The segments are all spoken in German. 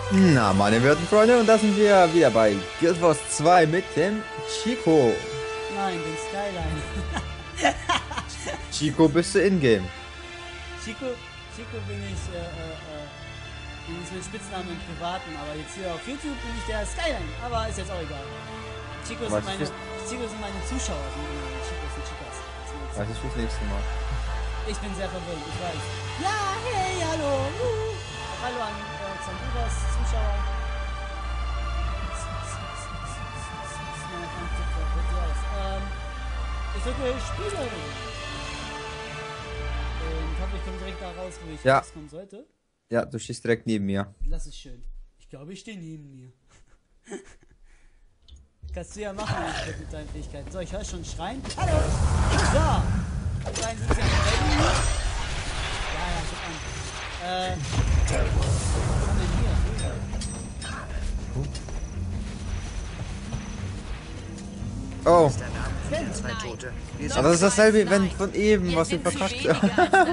Na, meine werten Freunde, und da sind wir wieder bei Guild Wars 2 mit dem Chico. Nein, den Skyline. Chico, bist du in-game? Chico bin ich, ist mein Spitzname im Privaten, aber jetzt hier auf YouTube bin ich der Skyline, aber ist jetzt auch egal. Chico sind meine Zuschauer, Chicos und Chicas. Was ist fürs nächste Mal? Ich bin sehr verwirrt, ich weiß. Ja, hey, hallo. Hallo an Zamburas Zuschauer. Ich drücke Spiele. Und hoffe, ich komme direkt da raus, wo ich rauskommen sollte. Ja, du stehst direkt neben mir. Das ist schön. Ich glaube, ich stehe neben dir. Kannst du ja machen mit deinen Fähigkeiten. So, ich höre schon schreien. Hallo! So! Schreien sind sie am Rennen. Ja, guck an. Was haben wir denn hier? Oh. Zwei Tote. Aber das ist dasselbe Event von eben, was wir verkackt haben.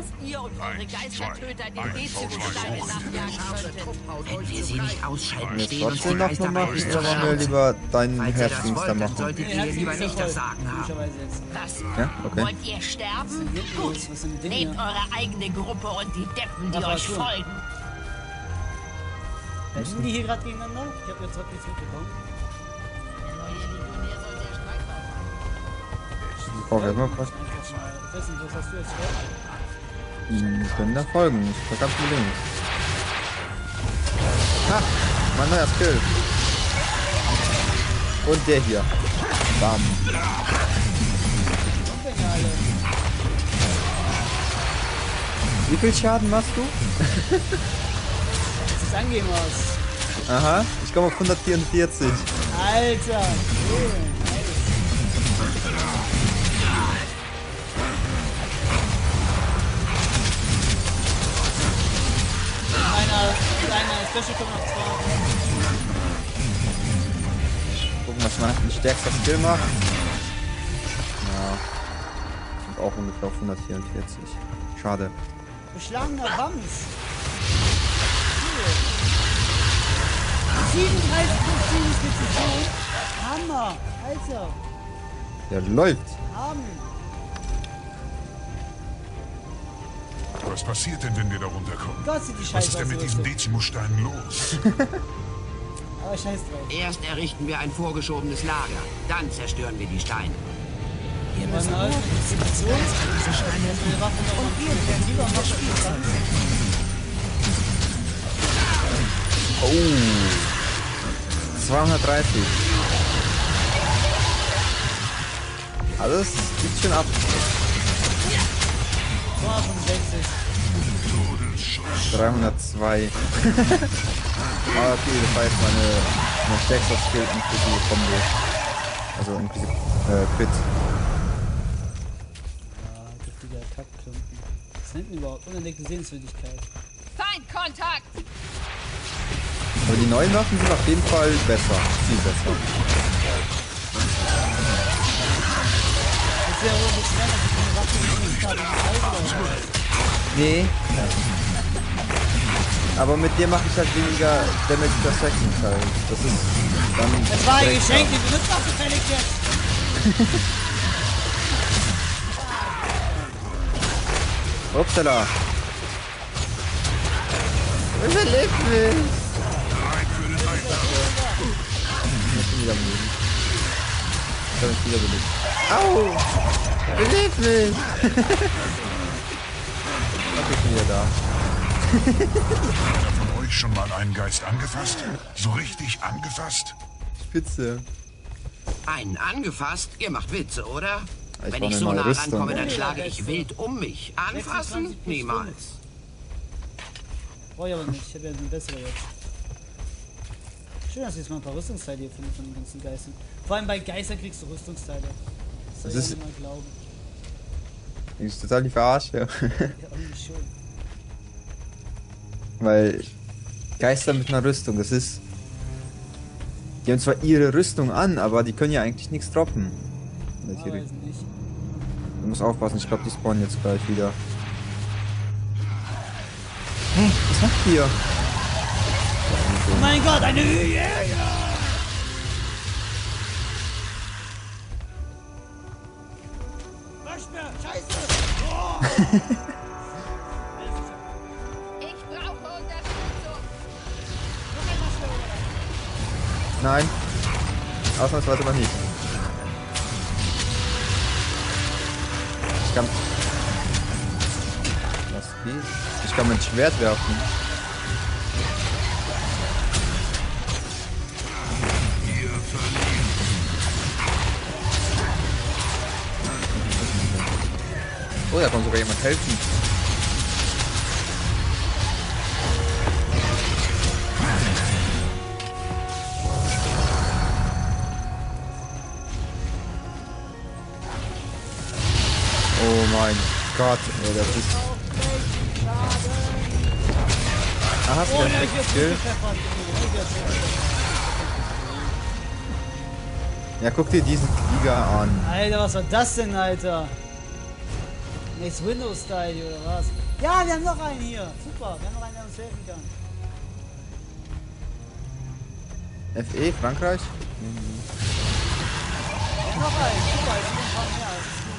Wenn wir sie nicht ausschalten, Jetzt stehen uns die trotzdem noch Geister mal bei machen, uns oder zur wollen wir Schnauze. lieber deinen Falls ihr das Herzdienst da wollt, dann machen? solltet ihr lieber nicht das Sagen haben. Ja, okay. Wollt ihr sterben? Gut. Was sind Dinge? Nehmt eure eigene Gruppe und die Deppen, die euch folgen. Sind die hier gerade gegeneinander? Ich habe jetzt heute nichts mitbekommen. Ich brauche erstmal was. Ich weiß nicht, was hast du jetzt vor? Wir können da folgen. Ich war ganz mit links. Ha! Mein neuer Skill. Und der hier. Bam. Wie viel Schaden machst du? Das ist angehen was. Aha, ich komme auf 144. Alter! Cool. Kleiner Special kommt noch 2. Gucken, was mein stärkster Skill macht. Ja. Und auch ungefähr auf 144. Schade. Beschlagener Wams. Cool. 37% Präzision. Hammer. Alter. Ja, läuft. Hammer. Was passiert denn, wenn wir da runterkommen? Gott, sieht die Was Scheiße ist denn aus. mit diesen Dezimussteinen los? Aber scheiß drauf. Erst errichten wir ein vorgeschobenes Lager, dann zerstören wir die Steine. Ihr müsst auch Expedition. Diese Steine und Waffen und wir werden lieber noch Spielzeug. Oh. 230. Alles gibt schon ab. 265. 302. Ah, okay, das war jetzt meine stärkste Skill inklusive Combo. Also inklusive Crit. Ah, giftiger Kackklumpen. Was nennt denn überhaupt? Unentdeckte Sehenswürdigkeit. Feindkontakt! Aber die neuen Waffen sind auf jeden Fall besser. Viel besser. Das wäre wohl nicht schwer, dass ich eine Waffe nicht habe. Nee. Aber mit dir mache ich halt weniger Damage per Second halt. Das ist dann... Das war ein direkt Geschenk, da. die benutzt auch gefällig jetzt. Upsala. Überlebt mich. Ich bin wieder müde. Ich hab mich wieder belebt. Au! Belebt mich! Ich bin wieder da. Hat einer von euch schon mal einen Geist angefasst? So richtig angefasst? Spitze. Einen angefasst? Ihr macht Witze, oder? Ich Wenn brauch ich eine so neue nah Rüstung. rankomme, dann schlage ich wild um mich. Anfassen? 26 Niemals. Brauche ich aber nicht, ich habe ja eine bessere jetzt. Schön, dass ich jetzt mal ein paar Rüstungsteile hier finde von den ganzen Geistern. Vor allem bei Geistern kriegst du Rüstungsteile. Das soll Das ich ist- auch nicht mal glauben. Das ist total die Verarsche. Ja, irgendwie schon. Weil Geister mit einer Rüstung, das ist... Die haben zwar ihre Rüstung an, aber die können ja eigentlich nichts droppen. In der Ah, Theorie. weiß nicht. Du musst aufpassen, ich glaube, die spawnen jetzt gleich wieder. Hey, was macht ihr? Oh mein mein Gott, eine Hyäne! Waschbär, scheiße! Oh. Ich brauche Unterstützung. Nein. Ausnahmsweise mal nicht. Ich kann... Was geht? Ich kann mein Schwert werfen. Oh, da kann sogar jemand helfen. Oh mein Gott, ey, das ist... Ah, hast du den Skill? Ja, guck dir diesen Flieger an. Alter, was war das denn, Alter? Nächstes Windows-Style oder was? Ja, wir haben noch einen hier. Super, wir haben noch einen, der uns helfen kann. FE, Frankreich? Wir haben noch einen. Super, es sind ein paar mehr.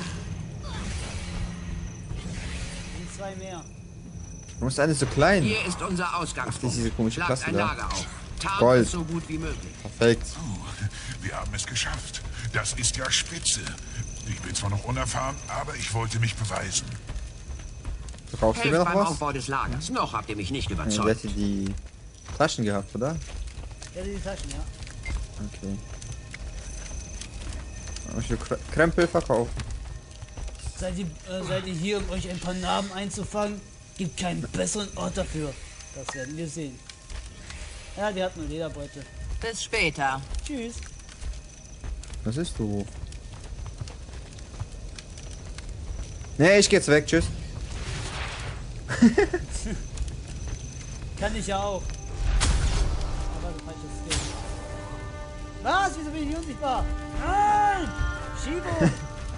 Das ist gut. Und zwei mehr. Warum ist eine so klein? Hier ist unser Ach, Ausgangspunkt. das ist diese komische Schlagt Klasse ein da. Lager auf. Tarnt Gold. es so gut wie möglich. Perfekt. Oh, wir haben es geschafft. Das ist ja spitze. Ich bin zwar noch unerfahren, aber ich wollte mich beweisen. Brauchst du Helft mir beim noch was? Aufbau des Lagers. Noch habt ihr mich nicht Ja, du überzeugt. hättest die Taschen gehabt, oder? Ja, die Taschen, ja. Okay. Ich will Krempel verkaufen. Seid ihr hier, um euch ein paar Narben einzufangen? Gibt keinen besseren Ort dafür. Das werden wir sehen. Ja, die hat nur Lederbeute. Bis später. Tschüss. Was ist du? Nee, ich geh jetzt weg. Tschüss. Kann ich ja auch. Aber das falsches Skill. Was? Wieso bin ich hier unsichtbar? Nein! Schiebo!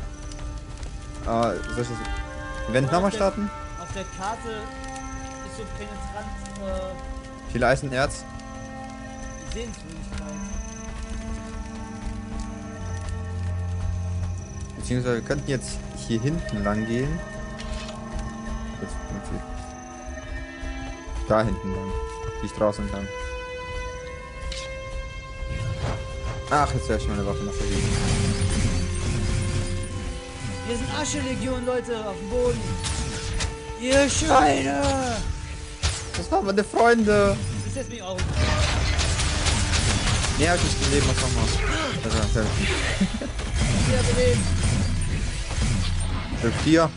Soll ich das Event nochmal starten? Auf der Karte ist so penetrant Viel Eisenerz. Sehenswürdigkeit. Beziehungsweise wir könnten jetzt hier hinten lang gehen. Da hinten lang. Die Straße entlang. Ach, jetzt werde ich meine Waffe noch vergeben. Wir sind Asche-Legion, Leute, auf dem Boden. Ihr Schweine! Das waren meine Freunde. Bis jetzt bin ich auch. Nee, hab ich nicht gelebt, was nochmal. Also, Wieder belebt. 4.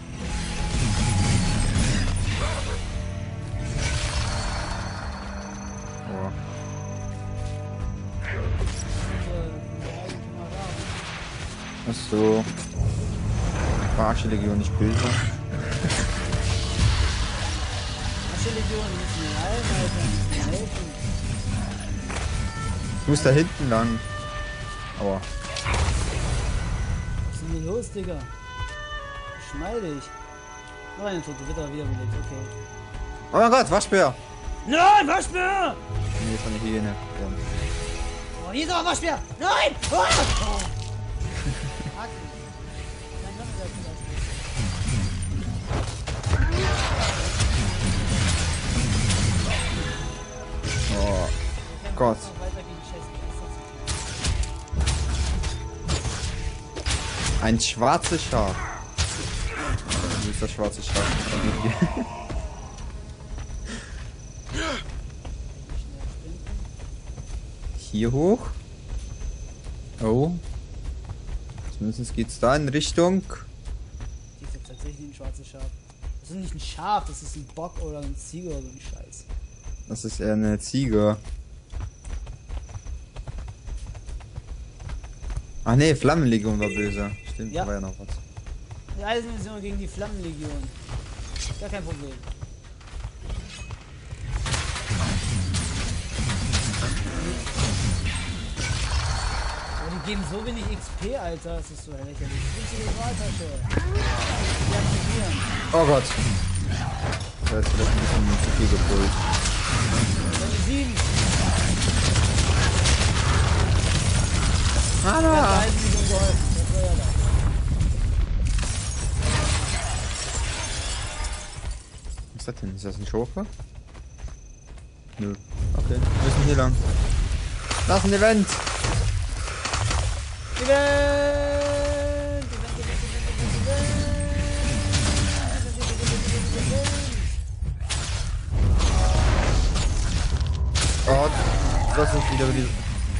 Oh. Ach so. Arschlegion nicht böse. Asche-Legion, wir müssen hier rein, Alter. Wir müssen helfen. Ich muss da hinten lang. Aua. Was ist denn hier los, Digga? Geschmeidig. Oh, eine Tote wird aber wieder belebt, okay. Oh mein Gott, Waschbär! Nein, Waschbär! Nee, ist eine Hyäne. Ja. Oh, hier ist aber Waschbär! Nein! Oh! Oh. Nein, komm, das ist Oh Gott. weiter gegen Chess. Ein schwarzes Schaf. Wo ist das schwarze Schaf? Hier hoch. Oh. Zumindest geht's da in Richtung. Die ist jetzt tatsächlich ein schwarzes Schaf. Das ist nicht ein Schaf, das ist ein Bock oder ein Ziege oder so ein Scheiß. Das ist eher eine Ziege. Ach nee, Flammenlegion war böse. Stimmt, Ja. da war ja noch was. Die Eisenlegion gegen die Flammenlegion. Gar kein Problem. Aber die geben so wenig XP, Alter. Das ist so lächerlich. Winzige Wahltasche. Die aktivieren. Oh Gott. Da ist vielleicht ein bisschen zu viel gepult. Level 7. Ja, da ist nicht geholfen. Das war ja da. Was ist das denn? Ist das ein Schurke? Nö. Okay, wir müssen hier lang. Das ist ein Event! Oh, das ist wieder die.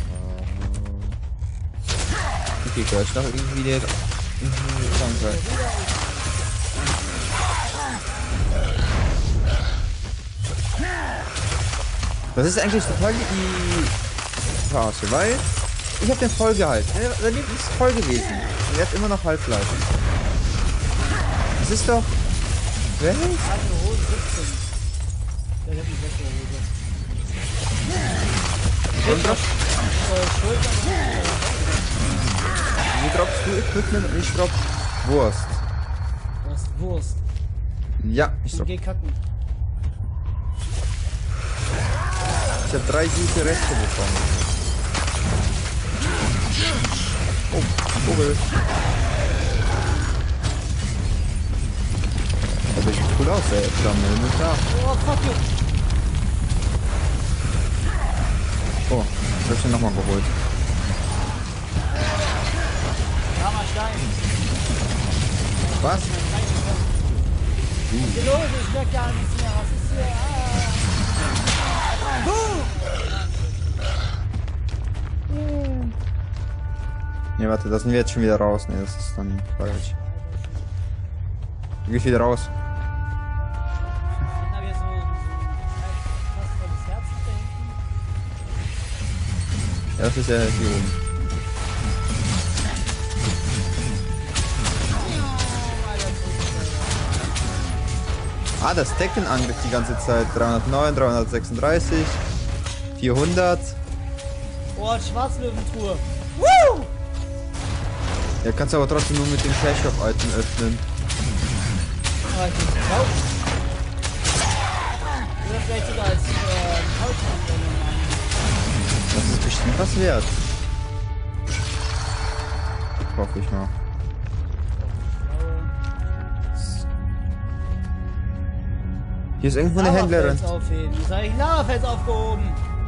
Okay, gleich noch irgendwie der. Krankheit. Das ist eigentlich total die Verarsche, weil ich habe den voll gehalten. Der Leben ist voll gewesen. Und er hat immer noch Halbleiter. Das ist doch. Wer ist? Ich habe eine Hose 17. Ja, ich hab eine bessere Hose. Und droppst, Schultern. wie droppst du Equipment und ich drop Wurst. Du hast Wurst. Ja, ich Und drop. geh kacken. Ich habe 3 gute Reste bekommen. Oh, Vogel. Aber sieht cool aus, ey. Flamme, nur klar. Oh, fuck you. Oh, ich hab schon nochmal geholt. Hammerstein. Was? Was ist los? Ich merke gar nichts mehr. Was ist hier? Ne, warte, da sind wir jetzt schon wieder raus. Ne, das ist dann falsch. Wie geht wieder raus? Dann habe ich jetzt so fast volles Herz da hinten. Ja, das ist ja hier oben. Ah, das deckt den Angriff die ganze Zeit. 309, 336, 400. Oh, Schwarzlöwentruhe. Woo! Ja, kannst du aber trotzdem nur mit dem Cash-Shop-Item öffnen. Ah, ich bin Couch. Oder vielleicht sogar als Couch. Das ist bestimmt was wert. Hoffe ich mal. Hier ist irgendwo eine Händlerin. Lavafels aufheben. Jetzt habe ich Lavafels aufgehoben.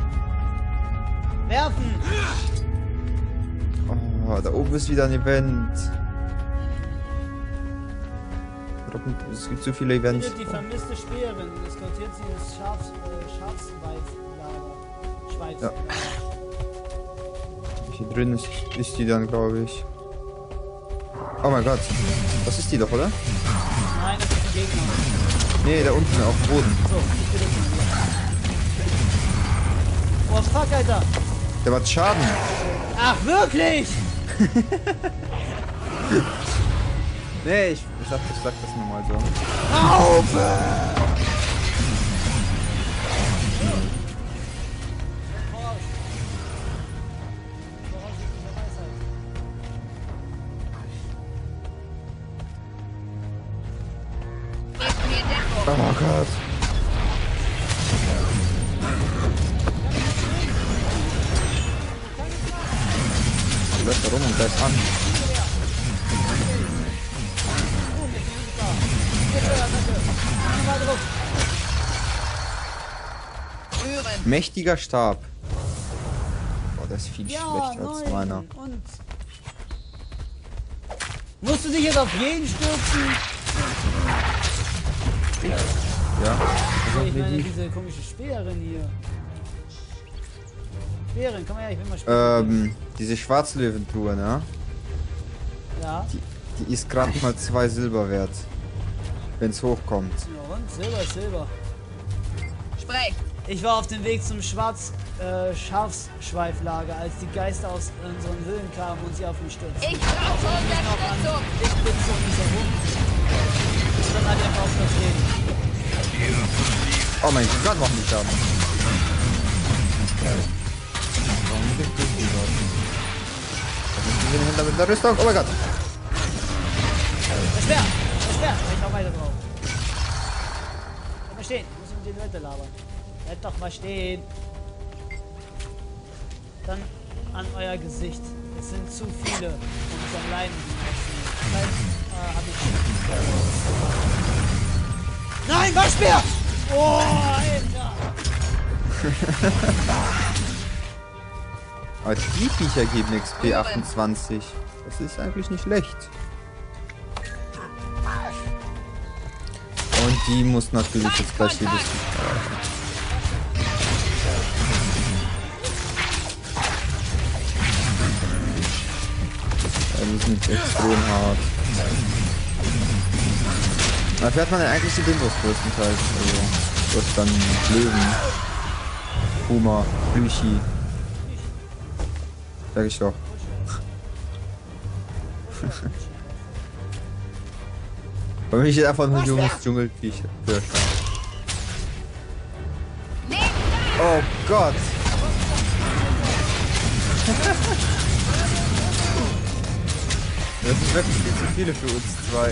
Werfen. Oh, da oben ist wieder ein Event. Es gibt so viele Events. Findet die vermisste Speerin. Eskortiert sie ins Schafsweißlager. Schweiz. Ja. Hier drin ist die dann, glaube ich. Oh mein Gott. Das ist die doch, oder? Nein, das ist ein Gegner. Nee, da unten auf dem Boden. So, ich bin jetzt hier. Oh, fuck, Alter. Der macht Schaden. Ach, wirklich? Nee, ich sag das nur mal so. Auf! Gebt mir Deckung. Oh Gott. Du läufst da rum und bleibst an. Mächtiger Stab. Boah, das ist viel schlechter als meiner. Und musst du dich jetzt auf jeden stürzen? Ja. Ich meine, diese komische Speerin hier. Speerin, komm her, ich will mal spielen. Diese Schwarzlöwentruhe, ne? Ja. Die ist gerade mal 2 Silber wert. Wenn's hochkommt. Ja, und Silber, Silber. Sprech. Ich war auf dem Weg zum Schafsschweiflager, als die Geister aus unseren Höhlen kamen und sie auf mich stürzten. Ich brauche Unterstützung. Ich bin so nicht herum. Und dann hat er einfach auf das Leben. Oh mein Gott, warum nicht haben? Warum nicht den Kuchen dort? Wir sind hinter mit der Rüstung. Oh mein Gott. Der Speer! Ich hau weiter drauf. Bleib mal stehen, ich muss mit den Leuten labern. Bleib doch mal stehen. Dann an euer Gesicht. Es sind zu viele und ich allein das heißt, hab ich... Nein, Waschbär! Oh, Alter! Aber die Viecher geben XP 28. Das ist eigentlich nicht schlecht. Und die muss natürlich jetzt gleich jedes... Die sind extrem hart. Da fährt man ja eigentlich die Bimbos größtenteils. Also, du hast dann Löwen, Puma, Plüschi. Sag ich doch. Weil mich jetzt einfach nur ein junges Dschungelviech fürchten. Oh Gott! Das ist wirklich viel zu viele für uns zwei.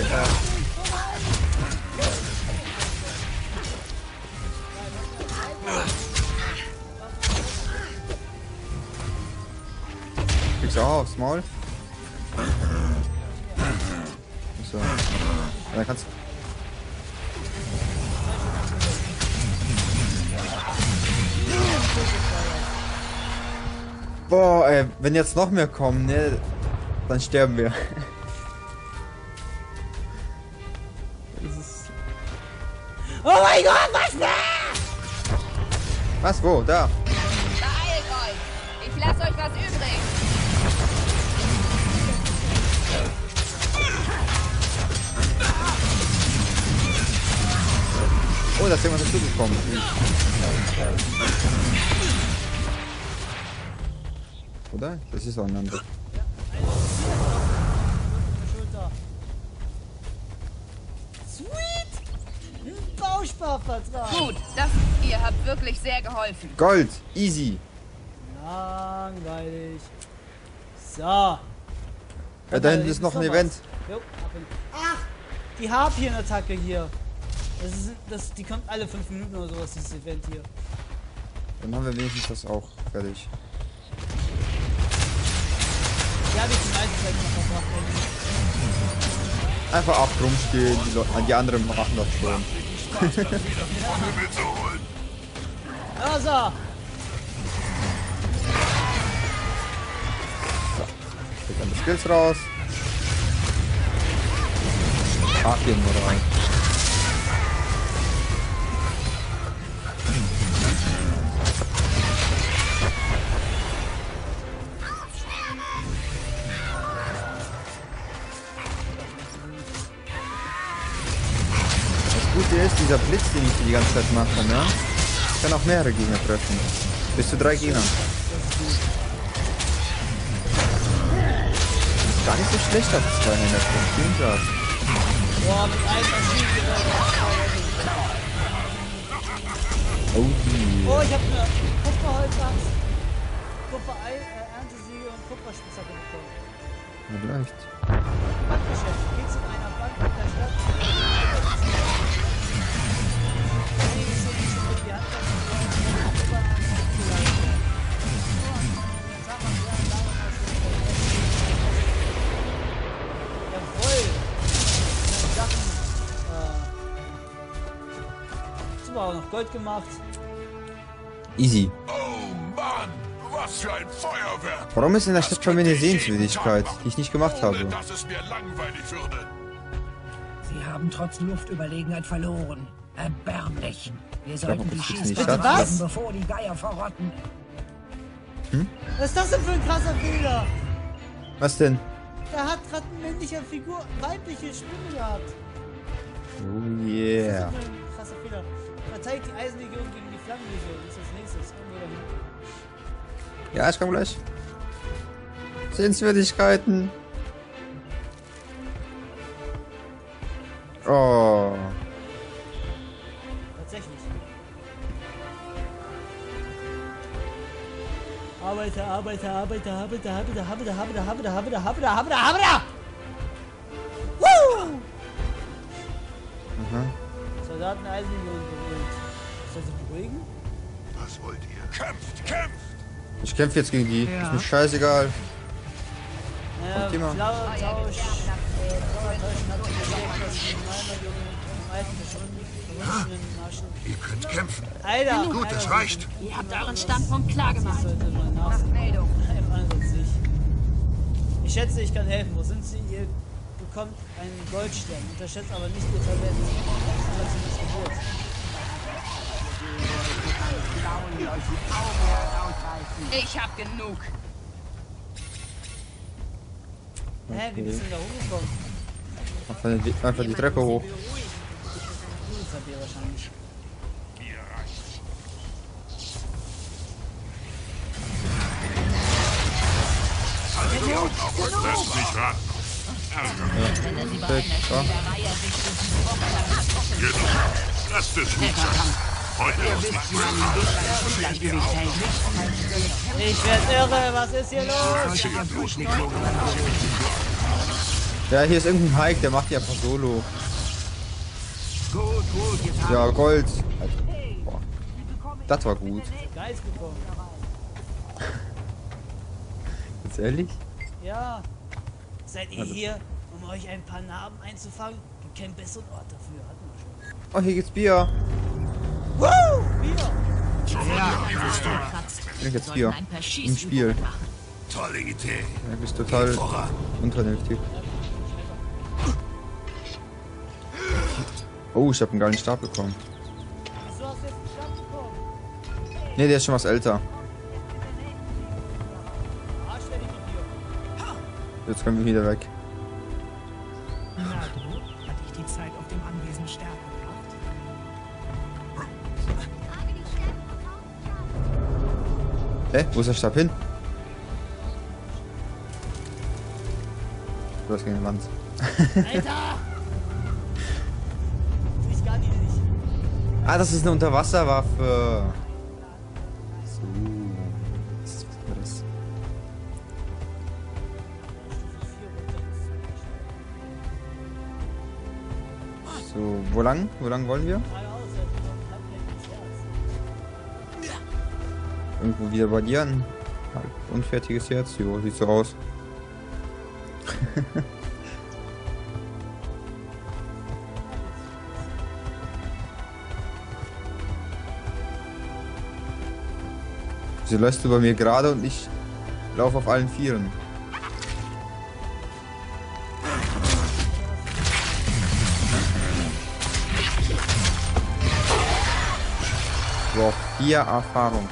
Kriegst du auch aufs Maul? So. Dann kannst du. Boah, ey, wenn jetzt noch mehr kommen, ne, dann sterben wir. Oh mein Gott, was da? Was, wo? Da. Beeilt euch! Ich lasse euch was übrig! Oh, da ist jemand dazugekommen. Oder? Das ist auch ein anderer. Sweet! Ein Bausparvertrag! Gut, ihr habt wirklich sehr geholfen. Gold! Easy! Langweilig. So. Ja, da hinten ist noch ein Event. Jo, ach, die Harpien-Attacke hier. Die kommt alle 5 Minuten oder sowas, dieses Event hier. Dann haben wir wenigstens das auch fertig. Ja, die sind meistens halt noch verbracht. Einfach ab rumstehen, die anderen machen das schon. Also. Krieg dann die Skills raus. Harpien oder rein. Hier ist dieser Blitz, den ich die ganze Zeit mache, ne? Ich kann auch mehrere Gegner treffen. Bis zu 3 Gegner. Ist gar nicht so schlecht auf 2 Hände. Boah, mit einem Maschinengewehr. Oh, die. Oh, ich hab eine Kupferholzaxt, Kupfer-Erntesiege und Kupferspitzhacke bekommen. Ja, vielleicht. Bankgeschäft. Geht's in einer Bank in der Stadt? Auch noch Gold gemacht. Easy. Oh Mann, was für ein Feuerwerk! Warum ist in der Stadt schon wieder eine Sehenswürdigkeit, die ich nicht gemacht habe? Dass es mir langweilig würde. Sie haben trotz Luftüberlegenheit verloren. Erbärmlich. Wir sollten die Schießplätze was? bevor die Geier verrotten. Was ist das denn für ein krasser Fehler? Was denn? Da hat gerade ein männlicher Figur weibliche Stimme gehabt. Oh Das yeah. ist ein krasser Fehler. Verteidigt die Eisenlegion gegen die Flammenlegion. Das ist das nächste. Ja, ich komm gleich. Sehenswürdigkeiten. Oh. Tatsächlich. Arbeiter. Woo! Aha. Soldaten Eisenlegion berührt. Soll sie beruhigen? Was wollt ihr? Kämpft, kämpft! Ich kämpfe jetzt gegen die. Ist mir scheißegal. Thema. Blauer Tausch hat gesagt, dass die Malmajungen im alten verschwundenen Maschen... Ihr könnt kämpfen. Alter! Gut, das reicht. Ihr habt euren Standpunkt klar gemacht. Meldung. Ich schätze, ich kann helfen. Wo sind Sie? Ihr bekommt einen Goldstern. Unterschätzt aber nicht Ihr Talent. Ich hab genug. Hä, wie bist du denn da hochgekommen? Einfach die Treppe hoch. Das hat ihr wahrscheinlich. Halt die Augen auf. Lasst mich ran. Jetzt. Lasst es gut sein. Heute ist nicht mehr. Ich werde irre, was ist hier los? Ja, hier ist irgendein Hike, der macht die einfach solo. Ja, Gold. Alter, boah. Das war gut. Geist bekommen. Jetzt ehrlich? Ja. Seid ihr hier, um euch ein paar Narben einzufangen? Gibt keinen besseren Ort dafür. Hatten wir schon. Oh, hier gibt's Bier. Woo! Bier! Bin ich jetzt Bier. Im Spiel. Tolle Idee. Ja, bist total unvernünftig. Oh, ich habe einen geilen Stab bekommen. Wieso hast du jetzt einen Stab bekommen? Ne, der ist schon was älter. Arsch werde ich noch hier. Jetzt können wir wieder weg. Na du, hat dich die Zeit auf dem Anwesen sterben gebracht? Hä? Wo ist der Stab hin? Du hast gegen die Wand. Alter! Ich gar nicht. Ah, das ist eine Unterwasserwaffe. So. Das ist was anderes. So, wo lang? Wo lang wollen wir? Irgendwo wieder bei dir ein unfertiges Herz. Jo, sieht so aus. Sie läufst du bei mir gerade und ich laufe auf allen Vieren. So, 4 Erfahrung.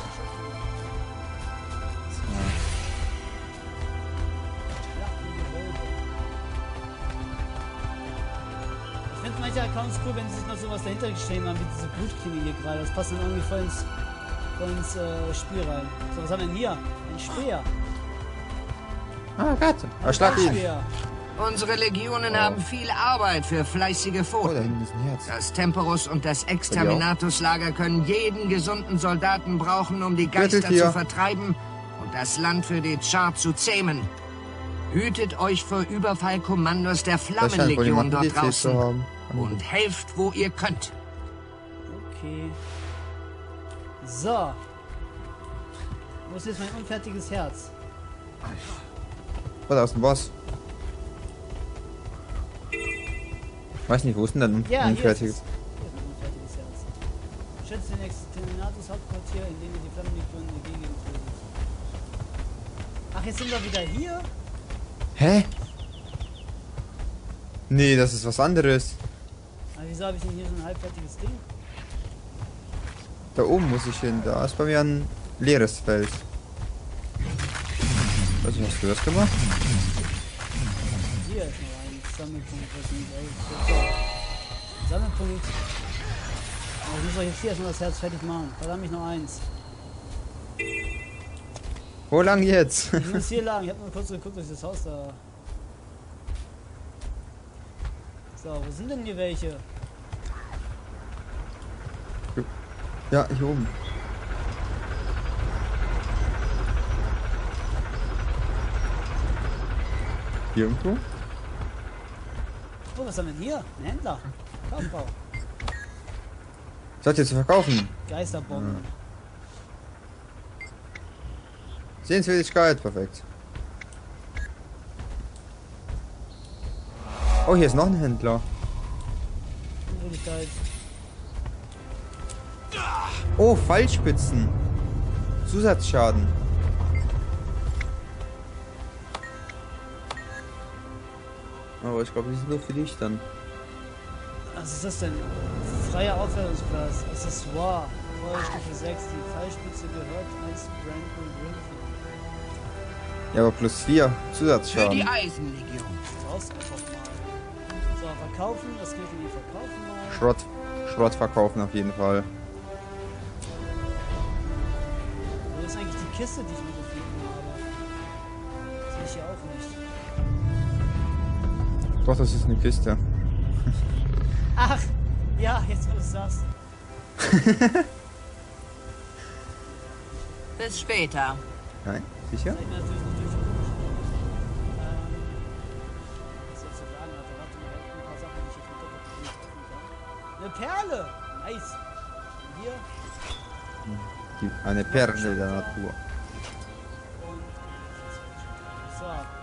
Ich finde manche Accounts cool, wenn sie sich noch sowas dahinter geschrieben haben, wie diese Blutklinge hier gerade. Das passt dann irgendwie voll ins Spiel rein. So, was haben wir denn hier? Ein Speer. Ah, Gott. Erschlag ihn. Speer. Unsere Legionen haben viel Arbeit für fleißige Oh, da Pfoten. hinten ist ein Herz. Das Temperus und das Exterminatus-Lager können jeden gesunden Soldaten brauchen, um die Geister Vierteltier. zu vertreiben und das Land für die Char zu zähmen. Hütet euch vor Überfallkommandos der Da scheint wohl Flammenlegion jemand dort DC zu draußen haben. und helft, wo ihr könnt. Okay. So. Wo ist jetzt mein unfertiges Herz? Oh, da ist ein Boss. Weiß nicht, wo ist denn dann Ja, ein hier ist es. unfertiges? Hier ist mein unfertiges Herz. Schätzt den Exterminatus-Hauptquartier, in dem ihr die Flammenlegion entgegen tötet. Ach, jetzt sind wir wieder hier? Hä? Nee, das ist was anderes. Aber wieso habe ich denn hier so ein halbfertiges Ding? Da oben muss ich hin. Da ist bei mir ein leeres Feld. Weiß nicht, hast du das gemacht? Hier ist noch ein Sammelpunkt, was nicht so. Sammelpunkt. Aber ich muss euch jetzt hier erstmal das Herz fertig machen. Verdammt, mich noch eins. Wo lang jetzt? Ich muss hier lang. Ich habe nur kurz geguckt, dass ich das Haus da. So, wo sind denn hier welche? Ja, hier oben. Hier irgendwo? Oh, was haben wir denn hier? Ein Händler. Kaufbau. Seid ihr zu verkaufen? Geisterbomben. Sehenswürdigkeit, perfekt. Oh, hier ist noch ein Händler. Unwürdigkeit. Oh, Fallspitzen. Zusatzschaden. Aber ich glaube, die sind nur für dich dann. Was ist das denn? Freier Aufwertungsplatz. Accessoire. Feuerstufe 6. Die Fallspitze gehört als Brandon Griffin. Ja, aber plus 4 Für Zusatzschaden. die Eisenlegion. Raus einfach mal. So, verkaufen. Das Geld in die verkaufen mal. Schrott verkaufen auf jeden Fall. Wo ist eigentlich die Kiste, die ich mir gefunden habe? Das sehe ich hier auch nicht. Doch, das ist eine Kiste. Ach! Ja, jetzt wo du es sagst. Bis später. Nein, sicher? Zeig mir natürlich nicht durch. Was soll ich so sagen? Warte mal, ein paar Sachen, die ich jetzt nicht öffnen kann. Eine Perle! Nice! Und hier. Eine Perle der Natur. Und. So.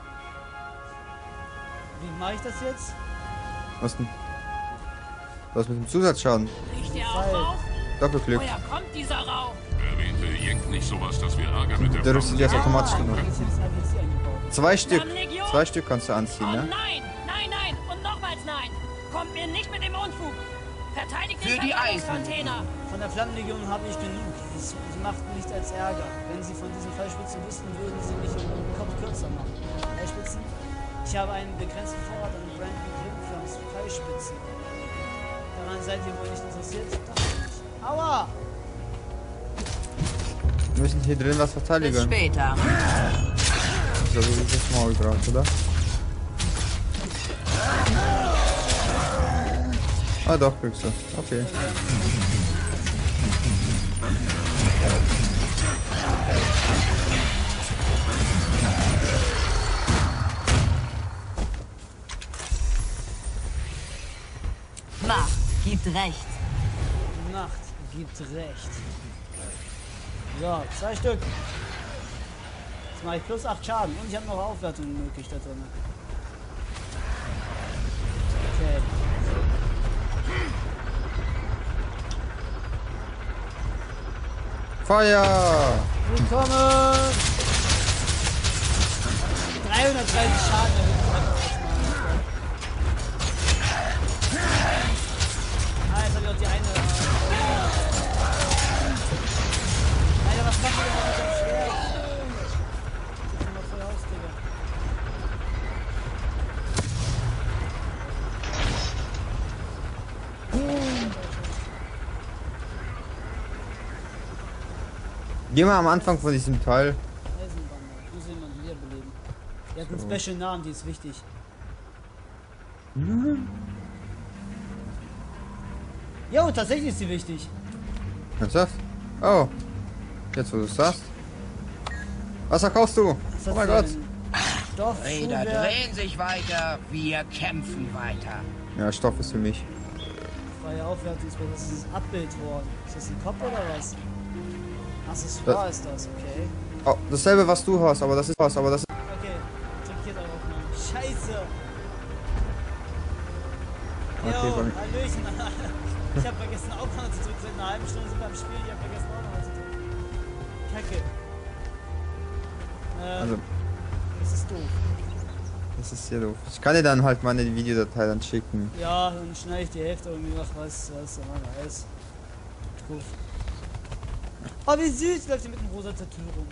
Wie mache ich das jetzt? Was denn? Was mit dem Zusatzschaden? Riecht ihr auch Rauch? Doppelglück. Woher kommt dieser Rauch? Erwähnte Jenk nicht sowas, dass wir Ärger mit der Der rüstet jetzt automatisch drin. Jetzt habe ich sie eingebaut. 2 Stück. Flammenlegion? 2 Stück kannst du anziehen, Oh ne? nein! Nein, nein! Und nochmals nein! Kommt mir nicht mit dem Unfug! Verteidigt den Für die Verbrennungscontainer! Von der Flammenlegion habe ich genug. Sie macht nichts als Ärger. Wenn sie von diesen Fallspitzen wüssten, würden sie mich um den Kopf kürzer machen. Fallspitzen? Ich habe einen begrenzten Vorrat an Brandon Glimpflams Fallspitzen. Daran seid ihr wohl nicht interessiert? Doch nicht. Aua! Wir müssen hier drin was Bis verteidigen. später. So wie das Maul gerade, oder? Ah doch, kriegst du. Okay. Macht gibt Recht. Nacht gibt recht. So, 2 Stück. Jetzt mache ich plus 8 Schaden. Und ich habe noch Aufwertung möglich da drin. Okay. Feuer! Willkommen! 330 Schaden erhöht. Ah, jetzt habe ich auch die eine. Alter, was macht ihr denn mit dem Schwert? Sieht schon mal voll aus, Digga. Geh mal am Anfang von diesem Teil. Eisenbahn. Muss jemanden wiederbeleben. Der hat einen Special Namen, die ist wichtig. Jo, tatsächlich ist sie wichtig. Ernsthaft? Oh. Jetzt wo du es sagst. Was verkaufst du? Was Oh hat mein sie Gott. denn? Stoff, Räder Schuhwerk, drehen sich weiter. Wir kämpfen weiter. Ja, Stoff ist für mich. freie Aufwertungsbild. Was ist dieses Abbildwort? Ist das ein Kopf oder was? Accessoire ist das, okay. Oh, dasselbe was du hast, aber das ist was, aber das ist. Okay, trinkiert darauf, Mann. Scheiße! Okay, Jo, komm. Hallöchen. Ich hab vergessen Aufnahme zu drücken. Seit einer halben Stunde sind wir am Spiel. Ich hab vergessen Aufnahme zu drücken. Kacke. Also, Das ist doof. das ist sehr doof. Ich kann dir dann halt meine Videodatei dann schicken. Ja, dann schneide ich die Hälfte irgendwie nach, was, dann mal alles. Doof. Oh, wie süß läuft sie mit dem rosa Tattoo rum.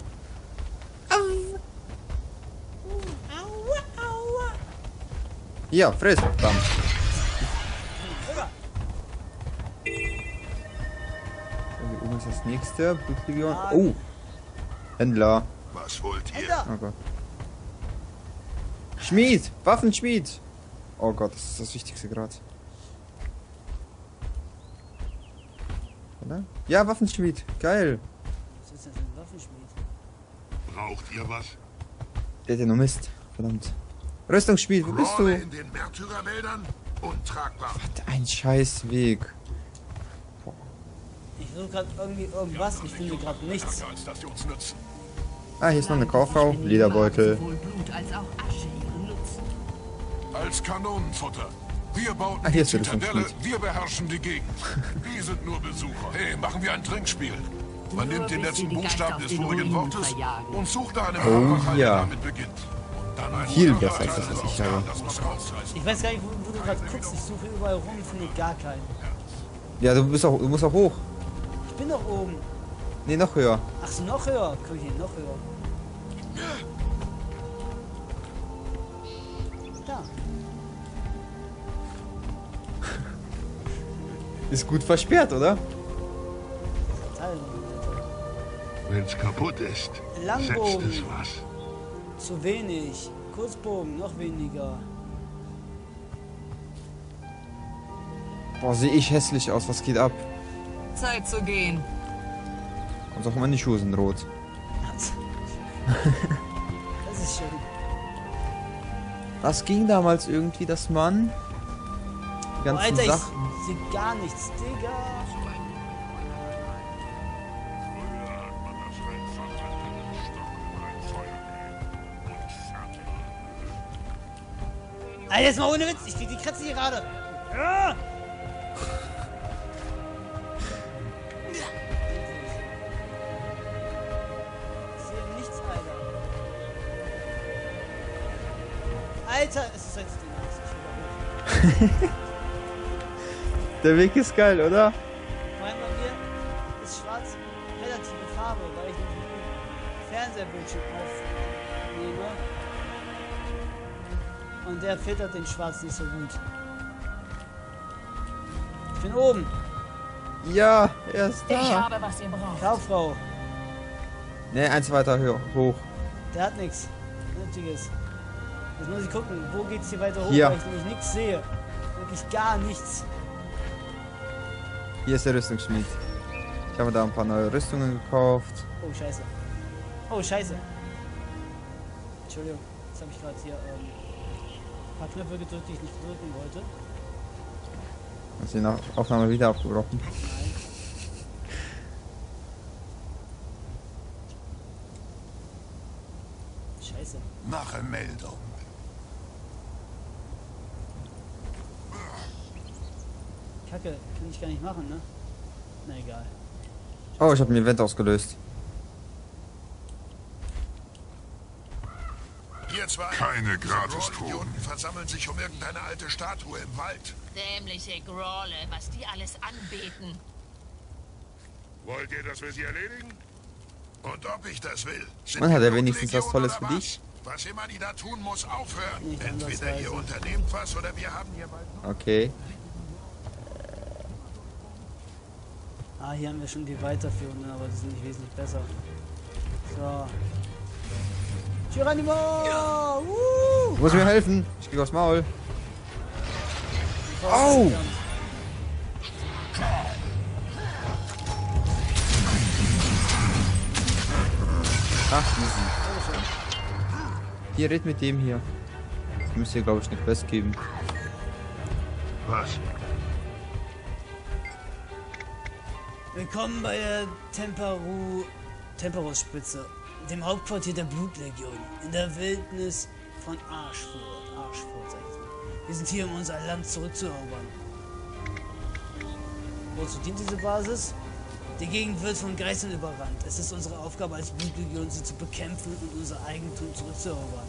Aua, aua. Hier, friss. Bam. Rüber. Hier oben ist das nächste. Blutlegion. Oh. Händler. Was wollt ihr? Alter. Oh Gott. Schmied! Waffenschmied! Oh Gott, das ist das Wichtigste gerade. Oder? Ja, Waffenschmied. Geil. Was ist das für ein Waffenschmied? Braucht ihr was? Der hat ja nur Mist. Verdammt. Rüstungsschmied, wo bist Rolle du? in den Märtyrerwäldern? Untragbar. Ein scheiß Weg. Ich suche gerade irgendwie irgendwas, ich finde gerade nichts. Danke, als dass sie uns nützen. Ah, hier ist noch eine Kauffrau. Lederbeutel. Sowohl Blut als auch Asche ihren Nutzen. als Kanonenfutter. Wir bauten hier die ist der Zitadelle, Rüstungsschmied. wir beherrschen die Gegend. Die sind nur Besucher. Hey, machen wir ein Trinkspiel. Man nimmt den letzten Buchstaben des vorigen Wortes und sucht nach einem Körperteil, der ja. damit beginnt. Dann ein Viel guter besser als das, was ich habe. Das muss rausreißen. Ich weiß gar nicht, wo du gerade guckst. Ich suche überall rum, finde ich gar keinen. Ja, du musst auch hoch. Ich bin doch oben. Nee, noch höher. Ach so, noch höher. Guck hier, noch höher. Da. Ist gut versperrt, oder? Teil. Wenn's kaputt ist, Langbogen. setzt es was. Zu wenig. Kurzbogen, noch weniger. Boah, sehe ich hässlich aus. Was geht ab? Zeit zu gehen. Und auch meine Schuhe sind rot. Das ist schön. Das ging damals irgendwie, dass man die Oh, ganzen Alter, Sachen... ich sehe gar nichts, Digga. Alter, jetzt mal ohne Witz, ich krieg die Kratze hier gerade. Ja. Ich sehe nichts, Alter. Alter, es ist jetzt die Nacht. Der Weg ist geil, oder? Vor allem bei mir ist schwarz relative Farbe, weil ich den Fernsehbildschirm aufnehme. Und der filtert den Schwarz nicht so gut. Ich bin oben. Ja, er ist Ich da. habe, was ihr braucht. Kauffrau. Ne, eins weiter hoch. Der hat nichts Nötiges. Jetzt muss ich gucken, wo geht's hier weiter hoch, Hier. weil ich nämlich nichts sehe. Wirklich gar nichts. Hier ist der Rüstungsschmied. Ich habe da ein paar neue Rüstungen gekauft. Oh, scheiße. Oh, scheiße. Entschuldigung, jetzt habe ich gerade hier ein paar Knöpfe gedrückt, die ich nicht drücken wollte. Ist die Aufnahme wieder abgebrochen? Nein. Scheiße. Mache Meldung. Kacke, kann ich gar nicht machen, ne? Na egal. Oh, ich habe ein Event ausgelöst. Ihr zwei. Keine Gratistoten versammeln sich um irgendeine alte Statue im Wald. Dämliche Grolle, was die alles anbeten. Wollt ihr, dass wir sie erledigen? Und ob ich das will? Sind Man hat wir ja wenigstens was Blutlegion Tolles für oder dich. was? Was immer die da tun, muss aufhören. Nicht Entweder ihr ansatzweise. unternehmt was oder wir haben hier bald noch... Okay. Ah, hier haben wir schon die weiterführenden, aber die sind nicht wesentlich besser. So. Geronimo! Du musst mir helfen. Ich krieg aufs Maul. Au! Ach, easy. Hier, red mit dem hier. Ich müsste hier, glaube ich, eine Quest geben. Was? Willkommen bei der Temperus-Spitze, dem Hauptquartier der Blutlegion, in der Wildnis von Arschfurt, sag ich jetzt mal. Wir sind hier, um unser Land zurückzuerobern. Wozu dient diese Basis? Die Gegend wird von Geistern überrannt. Es ist unsere Aufgabe als Blutlegion, sie zu bekämpfen und unser Eigentum zurückzuerobern.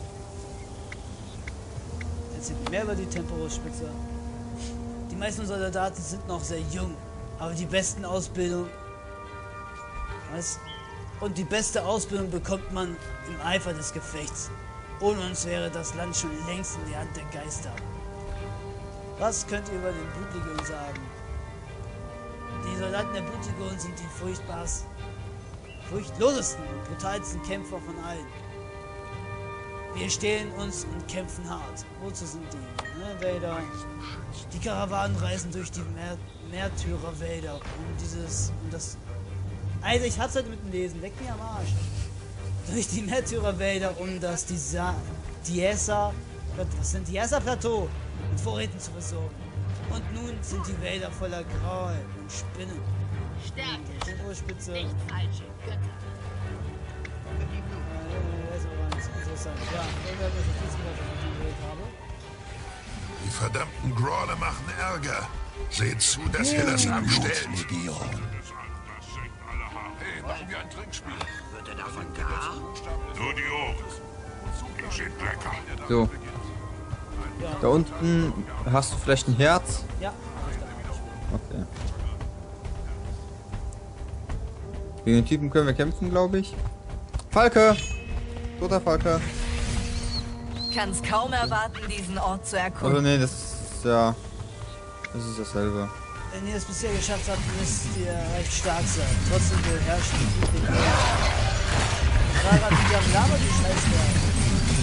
Erzählt mehr über die Temperus-Spitze. Die meisten unserer Soldaten sind noch sehr jung. Aber die besten Ausbildung. Was? Und die beste Ausbildung bekommt man im Eifer des Gefechts. Ohne uns wäre das Land schon längst in die Hand der Geister. Was könnt ihr über den Blutlegion sagen? Die Soldaten der Blutlegion sind die furchtlosesten und brutalsten Kämpfer von allen. Wir stehlen uns und kämpfen hart. Wozu sind die? Ne, Wälder. Die Karawanen reisen durch die Märtyrerwälder, Alter, ich hab's heute mit dem Lesen. Leck mir am Arsch. Durch die Märtyrerwälder, um das Diasa-Plateau mit Vorräten zu versorgen. Und nun sind die Wälder voller Graue und Spinnen. Stärke, Tempospitze. nicht falsche Götter. Das ist aber ganz interessant. Ja, irgendwann ist das letzte Mal, was ich geredet habe. verdammten Grawler machen Ärger. Seht zu, dass ihr das abstellt. Hey, machen wir ein Trinkspiel. Wird er davon gar? Nur die Ohren. Die sind lecker. So. Da unten hast du vielleicht ein Herz? Ja. Okay. Gegen den Typen können wir kämpfen, glaube ich. Falke! Toter Falke. Kann's kaum erwarten, diesen Ort zu Also erkunden. nee, das ist ja... Das ist dasselbe. Wenn ihr es bisher geschafft habt, müsst ihr recht stark sein. Trotzdem beherrschen die den Frage an die am Lama, die Scheiße.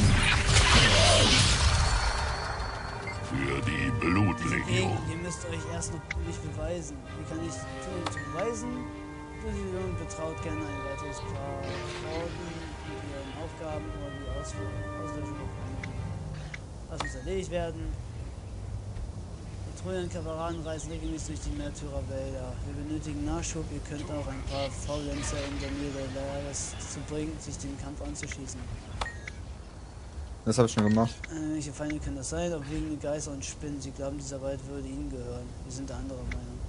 Für die Blutlegion. Ihr müsst euch erst noch nicht beweisen. Wie kann ich tun, um zu beweisen? Blutlegion betraut gerne ein weiteres Paar Frauen mit ihren Aufgaben oder die Auslöschung. Was muss erledigt werden? Patrouillen und Kameraden reisen regelmäßig durch die Märtyrerwälder. Wir benötigen Nachschub. Ihr könnt auch ein paar Faulenzer in der Nähe der Lagers zu bringen, sich dem Kampf anzuschließen. Das habe ich schon gemacht. Welche Feinde können das sein? Obwegende Geister und Spinnen. Sie glauben, dieser Wald würde ihnen gehören. Wir sind der anderer Meinung.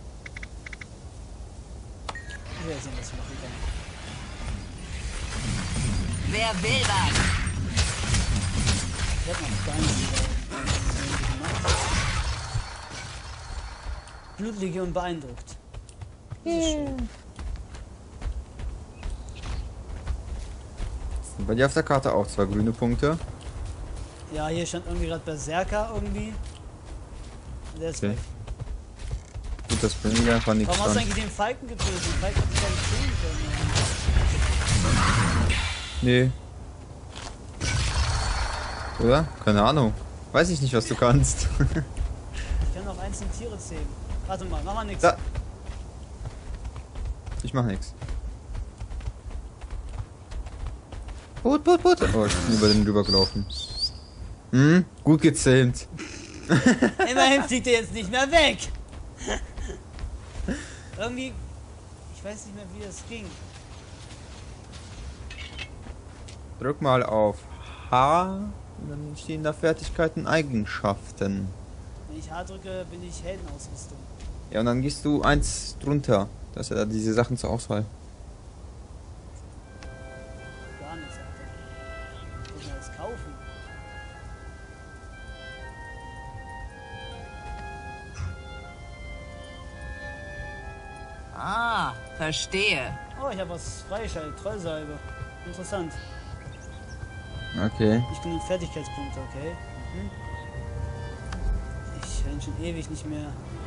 Ich werde sehen, was ich machen kann. Wer will was? Ich hab noch gar nicht gemacht. Blutlegion beeindruckt. Bei dir auf der Karte auch 2 grüne Punkte. Ja, hier stand irgendwie gerade Berserker irgendwie. Der ist Okay. weg. Gut, das bringt mir einfach nichts Warum hast du an. eigentlich den Falken getötet? Den Falken hat sich ja nicht töten können. Nee. Oder? Keine Ahnung. Weiß ich nicht, was du kannst. Ich kann auch einzelne Tiere zählen. Warte mal, mach mal nix. Da. Ich mach nix. Boot. Oh, ich bin über den drüber gelaufen. Hm, gut gezähmt. Immerhin fliegt er jetzt nicht mehr weg. Irgendwie, ich weiß nicht mehr, wie das ging. Drück mal auf H und dann stehen da Fertigkeiten, Eigenschaften. Wenn ich H drücke, bin ich Heldenausrüstung. Ja, und dann gehst du eins drunter. Da ist ja da diese Sachen zur Auswahl. Gar nichts, Alter. Ich muss mir das kaufen. Ah, verstehe. Oh, ich habe was freigeschaltet. Trollsalbe. Interessant. Okay. Ich genug Fertigkeitspunkte, okay. Mhm. Ich bin schon ewig nicht mehr.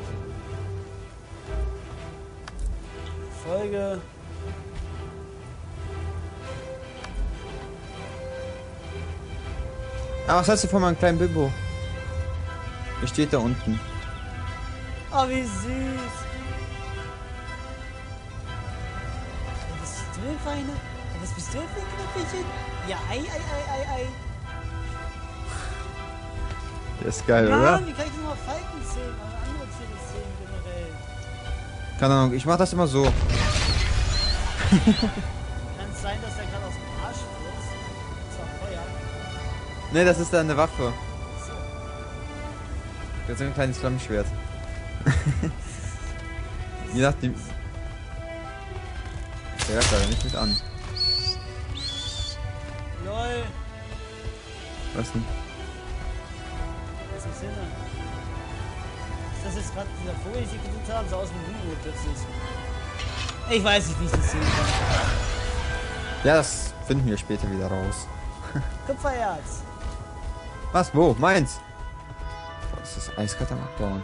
Folge. Ah, was hast du von meinem kleinen Bimbo? Der steht da unten. Oh, wie süß. Was bist du denn für eine? Was bist du denn für ein Knöpfelchen? Ja, ei. Der ist geil, Mann, oder? wie kann ich denn mal Falken zählen? Also andere Tiere zählen generell. Keine Ahnung, ich mach das immer so. Kann es sein, dass der gerade aus dem Arsch ist? Das war Feuer. Ne, das ist da eine Waffe. So. Das ist ein kleines Flammenschwert. Je nachdem. Der greift leider nicht mit an. LOL. Was denn? Was ist denn da? Ist das jetzt gerade dieser Vogel, den ich gesucht habe? So aus dem Hugo plötzlich. Ich weiß nicht, wie ich das sehen kann. Ja, das finden wir später wieder raus. Kupfererz. Was? Wo? Meins? Boah, das ist eiskalt am Abbauen.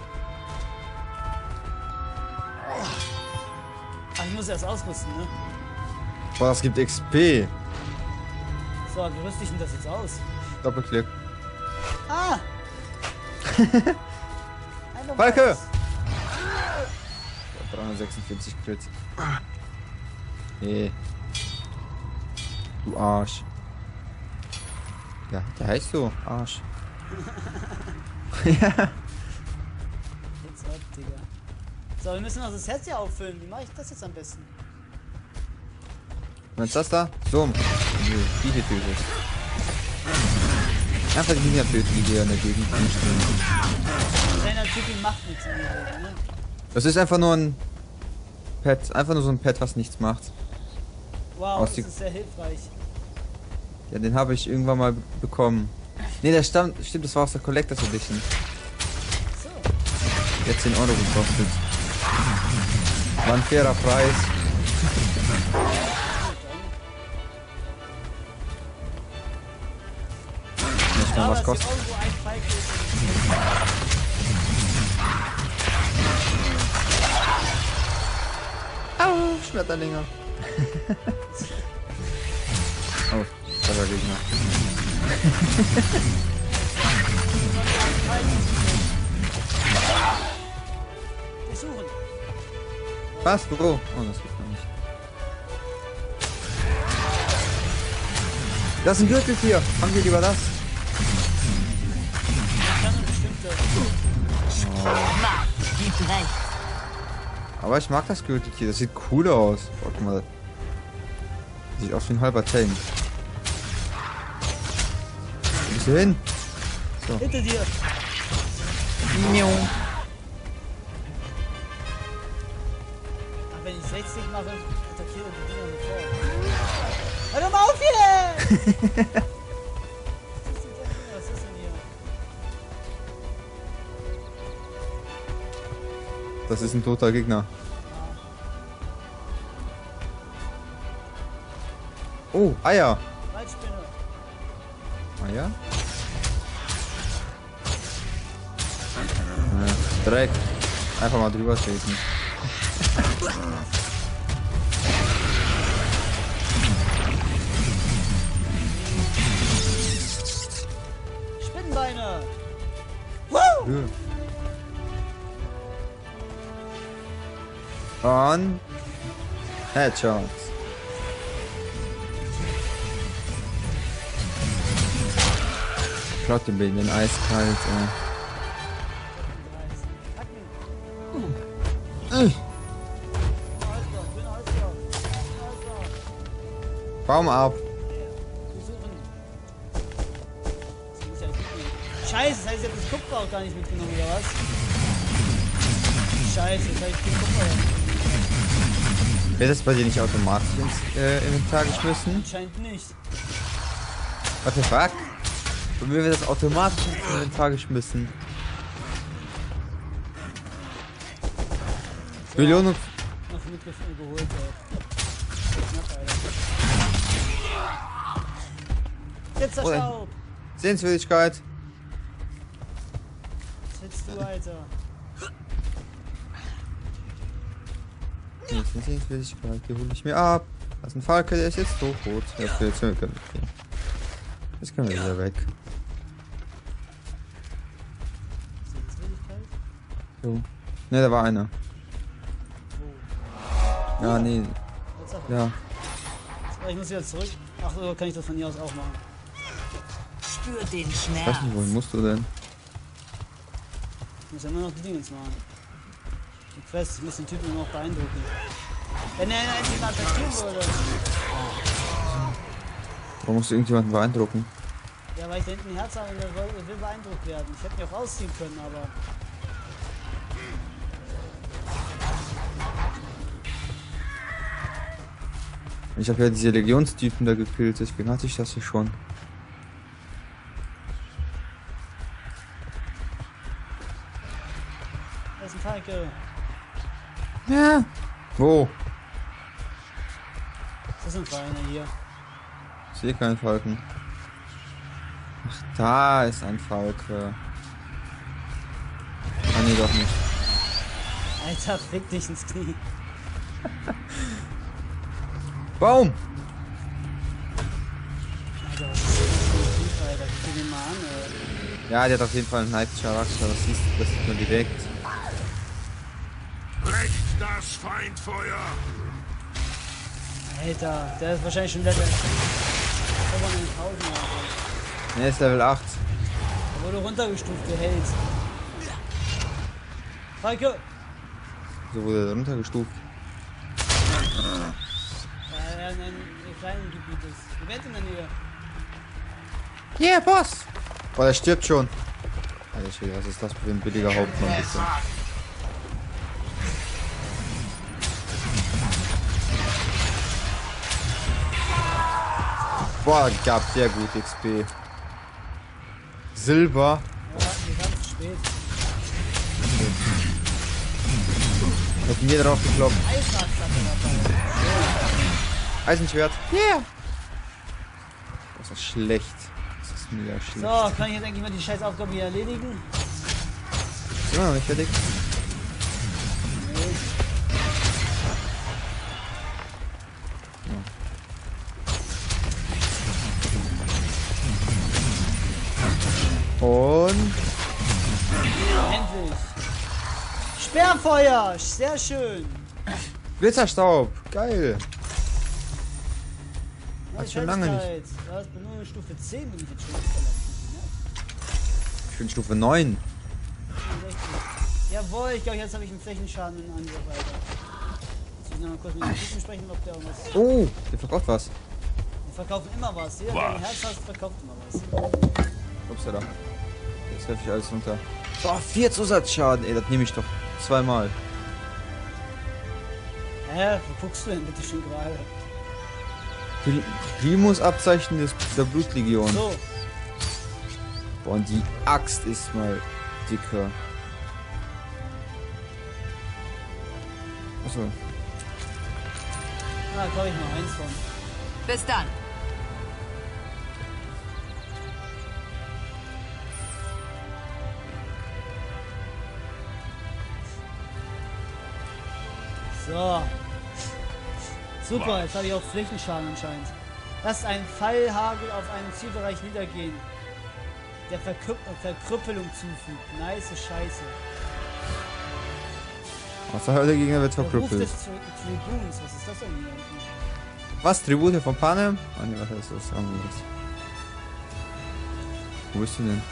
Ach, ich muss erst ausrüsten, ne? Boah, das gibt XP. So, wie rüste ich denn das jetzt aus? Doppelklick. Ah! Einfach Falke! was. 346 Crit. Nee. Du Arsch. Ja, der heißt so. Arsch. Ja. Jetzt ab, Digga. So, wir müssen noch das Herz hier auffüllen. Wie mache ich das jetzt am besten? Meinst du das da? So. Nee, die hier tötet. Einfach die Ninja töten, die hier in der Gegend rumstehen. Kleiner Typi macht nichts in der Welt, ne? Das ist einfach nur ein Pet. Einfach nur so ein Pet, was nichts macht. Wow, das ist sehr hilfreich. Ja, den habe ich irgendwann mal bekommen. Ne, der stimmt, das war aus der Collectors Edition. So. Der hat 10 Euro gekostet. War ein fairer Preis. Nicht mal was kostet. Irgendwo ein Falke ist. Au, Schmetterlinge. Oh, das war Gegner. Versuchen. Was? Wo? Oh, das geht noch nicht. Das ist ein Gürteltier. Haben wir lieber das? Kann eine bestimmte. Gibt recht. Aber ich mag das Gürteltier. Das sieht cool aus. Oh, guck mal. Sieht aus wie ein halber Tank. Wo bist du hin? So. Hinter dir. Ach, wenn ich 60 mache, attackiere die Dinger sofort. Hör doch mal auf hier! Was ist denn hier? Das ist ein toter Gegner. Oh, Eier. Waldspinne. Eier? Ja, Dreck. Einfach mal drüber treten. Spinnenbeine. Woo! Und Headshots. Klaut den Bild, den eiskalt. Baum ab. Scheiße, das heißt, ich hab das Kupfer auch gar nicht mitgenommen, oder was? Scheiße, jetzt hab ich den Kupfer. Wird das bei dir nicht automatisch ins Inventar geschmissen? Anscheinend nicht. What the fuck? Bei mir wird das automatisch ins Inventar geschmissen. Belohnung. Noch mitgeführt geholt, Knapp, Alter. Jetzt der Staub. Sehenswürdigkeit. Was willst du, Alter? Sehenswürdigkeit, die hole ich mir ab. Das ist ein Falke, der ist jetzt tot. Ja, für jetzt können wir kriegen. Jetzt können wir wieder weg. So. Ne, da war einer. Ja, nee. Ja. Ich muss wieder zurück. Ach so, kann ich das von hier aus auch machen. Spür den Ich Schmerz. weiß nicht, wohin musst du denn? Ich muss ja nur noch die Dinge machen. Die Quest, ich muss den Typen nur noch beeindrucken. Wenn er endlich mal attackieren würde. Warum musst du irgendjemanden beeindrucken? Ja, weil ich da hinten ein Herz habe und er will beeindruckt werden. Ich hätte mich auch rausziehen können, aber... Ich habe ja diese Legionstypen da gekillt, deswegen hatte ich das hier schon. Da ist ein Falke. Ja. Wo? Das ist ein Feiner hier. Ich sehe keinen Falken. Ach, da ist ein Falke. Ah, nee, doch nicht. Alter, fick dich ins Knie. Baum! Alter, was ist das für ein Typ, Alter? Guck dir den mal an, ey. Ja, der hat auf jeden Fall einen Night-Charakter, das sieht man direkt. Brecht das Feindfeuer! Alter, der ist wahrscheinlich schon Level 1000, Alter. Ne, ist Level 8. Da wurde runtergestuft, der Held. Falke! So wurde er runtergestuft. Ja, in einem kleinen Gebiet ist. Wie weit in der Nähe? Yeah, Boss! Boah, der stirbt schon. Alter Schwede, was ist das für ein billiger Hauptmann, bitte? Boah, gab sehr gut XP. Silber. Ja, wir ganz spät. Hätten wir drauf gekloppt. Eisenschwert. Yeah! Das ist schlecht. Das ist mega schlecht. So, kann ich jetzt eigentlich mal die scheiß Aufgabe hier erledigen? Ist immer noch nicht fertig. Und Endlich! Sperrfeuer! Sehr schön! Blitzerstaub. Geil. Neue schon lange nicht. Fertigkeit. Was? Bin nur in Stufe 10 bin ich jetzt schon. Ich bin Stufe 9. 65. Jawohl, ich glaube, jetzt habe ich einen Flächenschaden in Angriff, Alter. Jetzt muss ich noch mal kurz mit dem Typen sprechen, ob der irgendwas. Oh, der verkauft was. Die verkaufen immer was. Jeder, der ein Herz hat, verkauft immer was. Upsala. Jetzt werfe ich alles runter. So, 4 Zusatzschaden. Ey, das nehme ich doch zweimal. Hä? Wo guckst du denn bitte schon gerade? Primus-Abzeichen der Blutlegion. So. Boah, und die Axt ist mal dicker. Achso. Na, kaufe ich mal eins von. Bis dann. So. Super, jetzt habe ich auch Flächenschaden anscheinend. Lasst einen Pfeilhagel auf einen Zielbereich niedergehen, der Verkrüppelung zufügt. Nice Scheiße. Was der Hölle Gegner wird Der Ruf verkrüppelt. des Tribuns, was ist das denn hier eigentlich? Was? Tribute von Panem? Ah ne, was heißt das? Wo bist du denn?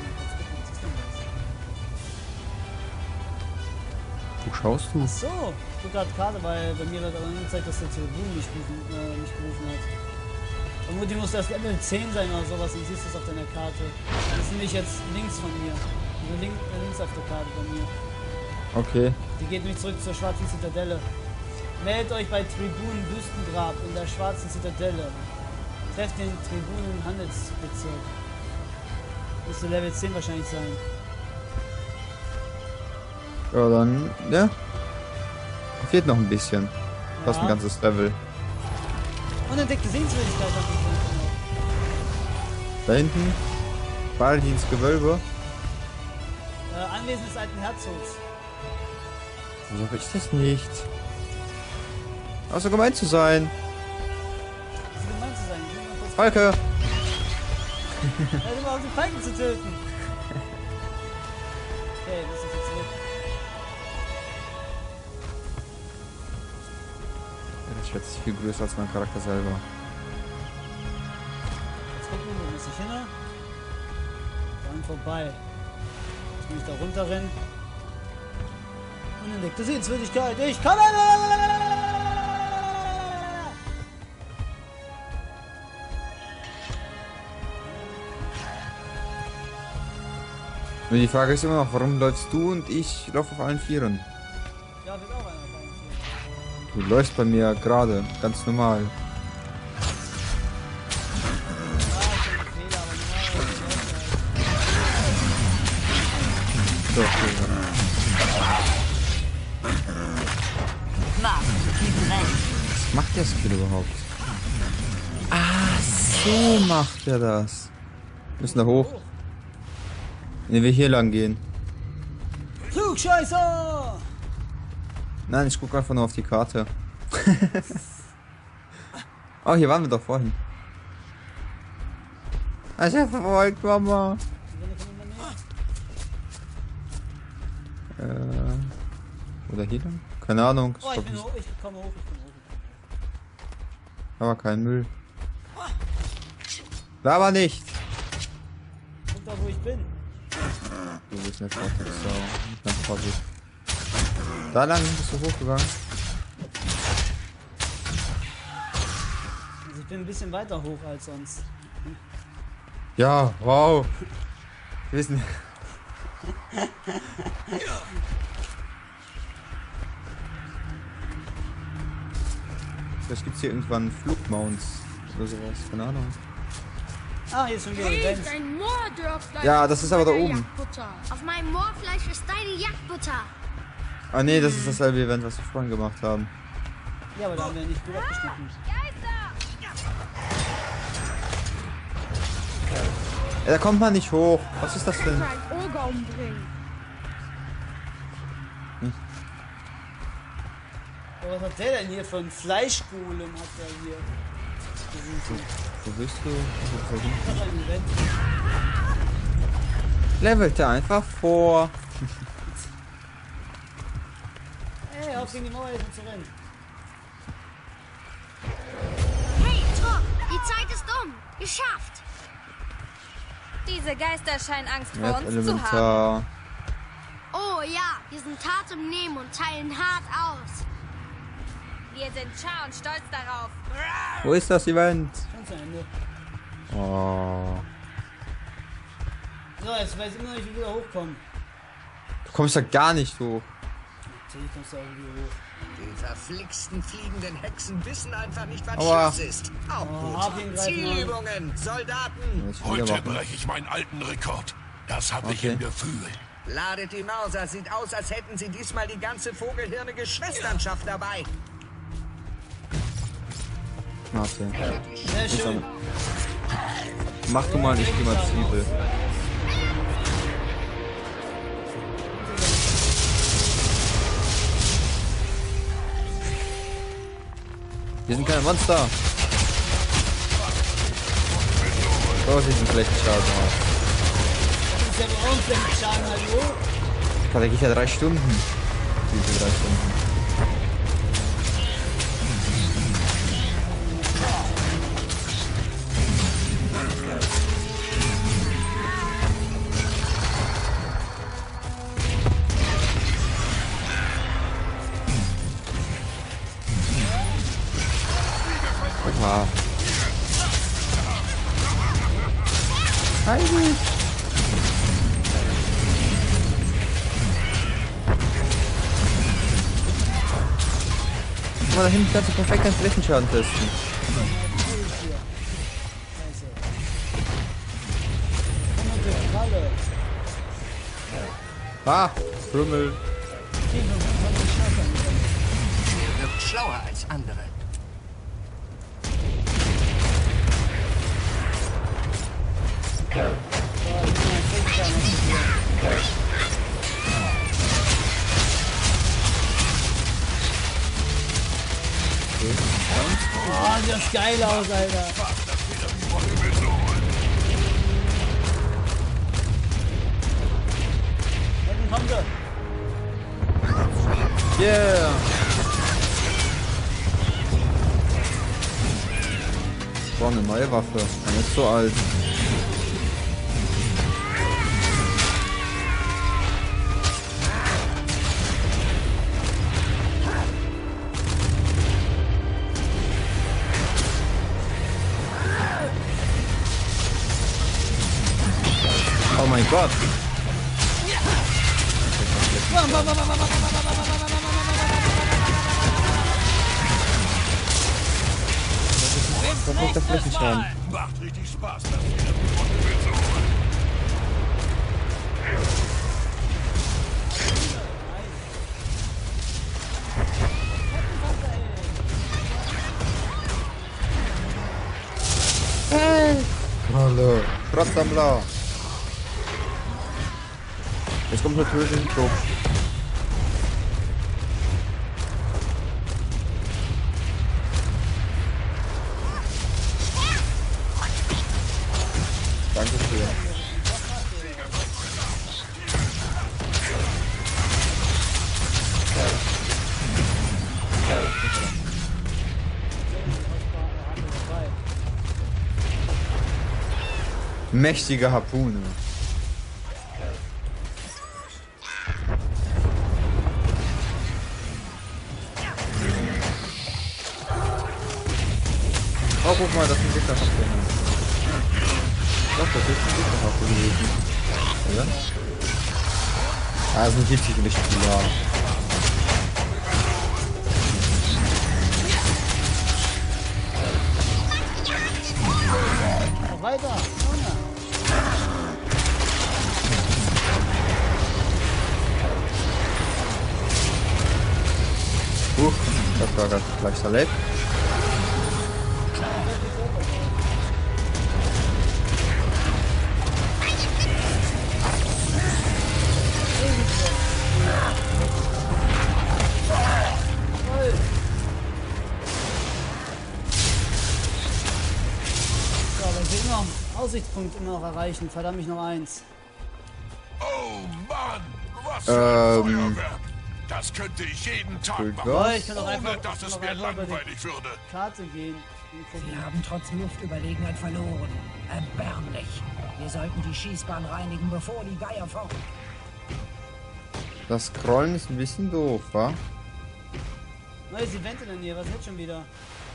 Wo schaust du? Ach so, ich gucke gerade Karte, weil bei mir wird aber angezeigt, dass der Tribun nicht gerufen hat. Vermutlich muss das Level 10 sein oder sowas, und siehst du es auf deiner Karte. Das ist nämlich jetzt links von mir. Also links auf der Karte bei mir. Okay. Die geht nämlich zurück zur schwarzen Zitadelle. Meldet euch bei Tribunen Wüstengrab in der schwarzen Zitadelle. Trefft den Tribunen Handelsbezirk. Müsste Level 10 wahrscheinlich sein. Ja, dann, ja. Fehlt noch ein bisschen. Fast ein ganzes Level. Unentdeckte Sehenswürdigkeit hat Da hinten. Baldins Gewölbe. Anwesen des alten Herzogs. Wieso hab ich das nicht? Außer gemein zu sein. Das ist gemein zu sein. Ich will mal kurz Falke! Also mal auf die Falken zu töten. Okay, das ist jetzt zurück. Der Schwert ist viel größer als mein Charakter selber. Jetzt gucken wir, wo muss ich hin? Dann vorbei. Jetzt muss ich da runterrennen. Unentdeckte Sehenswürdigkeit. Ich komme! Und die Frage ist immer noch, warum läufst du und ich laufe auf allen Vieren? Ja, wird auch einer auf einen Vier. Du läufst bei mir gerade, ganz normal. So, okay, was macht der Skill überhaupt? Ah, so macht er das. Wir müssen da hoch. Ne, wir hier lang gehen. Flugscheißer! Nein, ich gucke einfach nur auf die Karte. Oh, hier waren wir doch vorhin. Ich hab verfolgt, Mama. Oder hier lang? Keine Ahnung. Oh, ich bin hoch, ich komme hoch, Aber kein Müll. Aber nicht. Guck da, wo ich bin. Du bist eine Trottel, so. Da lang bist du hochgegangen. Also ich bin ein bisschen weiter hoch als sonst. Ja, wow. Wir wissen. Vielleicht gibt es hier irgendwann Flugmounts oder sowas. Keine Ahnung. Ah, hier ist schon wieder Event. Dein Moordörfleisch. Ja, das ist aber da oben. Jagdbutter. Auf meinem Moorfleisch ist deine Jagdbutter. Ah nee, das ist dasselbe Event, was wir vorhin gemacht haben. Ja, aber da haben wir nicht gut abgeschnitten. Ja, da kommt man nicht hoch. Was ist das denn? Ein Oger umbringen. Aber was hat der denn hier für ein Fleischgolem hat der hier? Wo bist du? Das ist ein Event. Levelt er einfach vor. Ey, auf gegen die Mauer jetzt zu rennen. Hey, Trupp, die Zeit ist um. Geschafft. Diese Geister scheinen Angst vor uns zu haben. Elementar. Oh ja, wir sind hart im Nehmen und teilen hart aus. Wir sind Char und stolz darauf. Wo ist das Event? Schon zu Ende. Oh. So, jetzt weiß ich immer noch nicht, wie wir da hochkommen. Du kommst da gar nicht hoch. Natürlich kommst du da irgendwie hoch. Die verflixten fliegenden Hexen wissen einfach nicht, was Aua. Schluss ist. Auch Harpien gut. greifen Zielübungen, Soldaten. Jetzt wieder Heute warten. breche ich meinen alten Rekord. Das habe ich Okay. im Gefühl. Ladet die Mauser. Sieht aus, als hätten sie diesmal die ganze vogelhirnige Schwesternschaft dabei. Warte. Sehr schön. Mach du mal, ich geh mal Zwiebel. Hier sind keine Monster. Oh, sie sind Flächenschaden aus. Das ist ja bei uns der Schaden, hallo? Da denke ich ja 3 Stunden. Diese 3 Stunden. Oha. Heidi. Guck mal, da hinten kannst du perfekt einen Flächenschaden testen. Ah, Krümmel. Wirkt schlauer als andere. Oh, sieht das geil aus, Alter. Hinten kommt er. Yeah. Boah, eine neue Waffe. Eine ist so alt. Oh mein Gott. Perfekter Flächenschaden. Macht richtig Spaß. Hallo. Kratzsammler. Jetzt kommt natürlich ein Club. Danke schön. Mächtige Harpune. Oh, guck mal, das ist ein Gegnerharpune. Doch, das ist ein Gegnerharpune gewesen. Oder? Ah, das sind richtig viele. Noch weiter. Junge. Das war gerade gleich verletzt. So, aber ich will immer Aussichtspunkt immer noch erreichen. Verdammt, mich noch eins. Oh Mann, was für ein Feuerwerk. Das könnte ich jeden Tag machen, Was? Ich kann doch ohne einfach, dass es noch mir einfach über die langweilig würde. Karte gehen. Und gucken. Wir haben trotz Luftüberlegenheit verloren. Erbärmlich. Wir sollten die Schießbahn reinigen, bevor die Geier fort. Das Scrollen ist ein bisschen doof, wa? Neues Event in der Nähe, was jetzt schon wieder?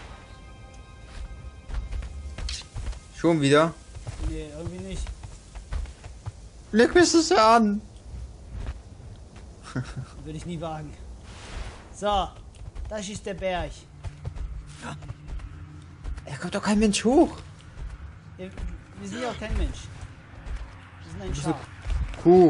Schon wieder? Nee, irgendwie nicht. Leg mich das an! Würde ich nie wagen. So, da schießt der Berg. Da kommt doch kein Mensch hoch. Wir sind ja auch kein Mensch. Wir sind ein Schaf. Kuh.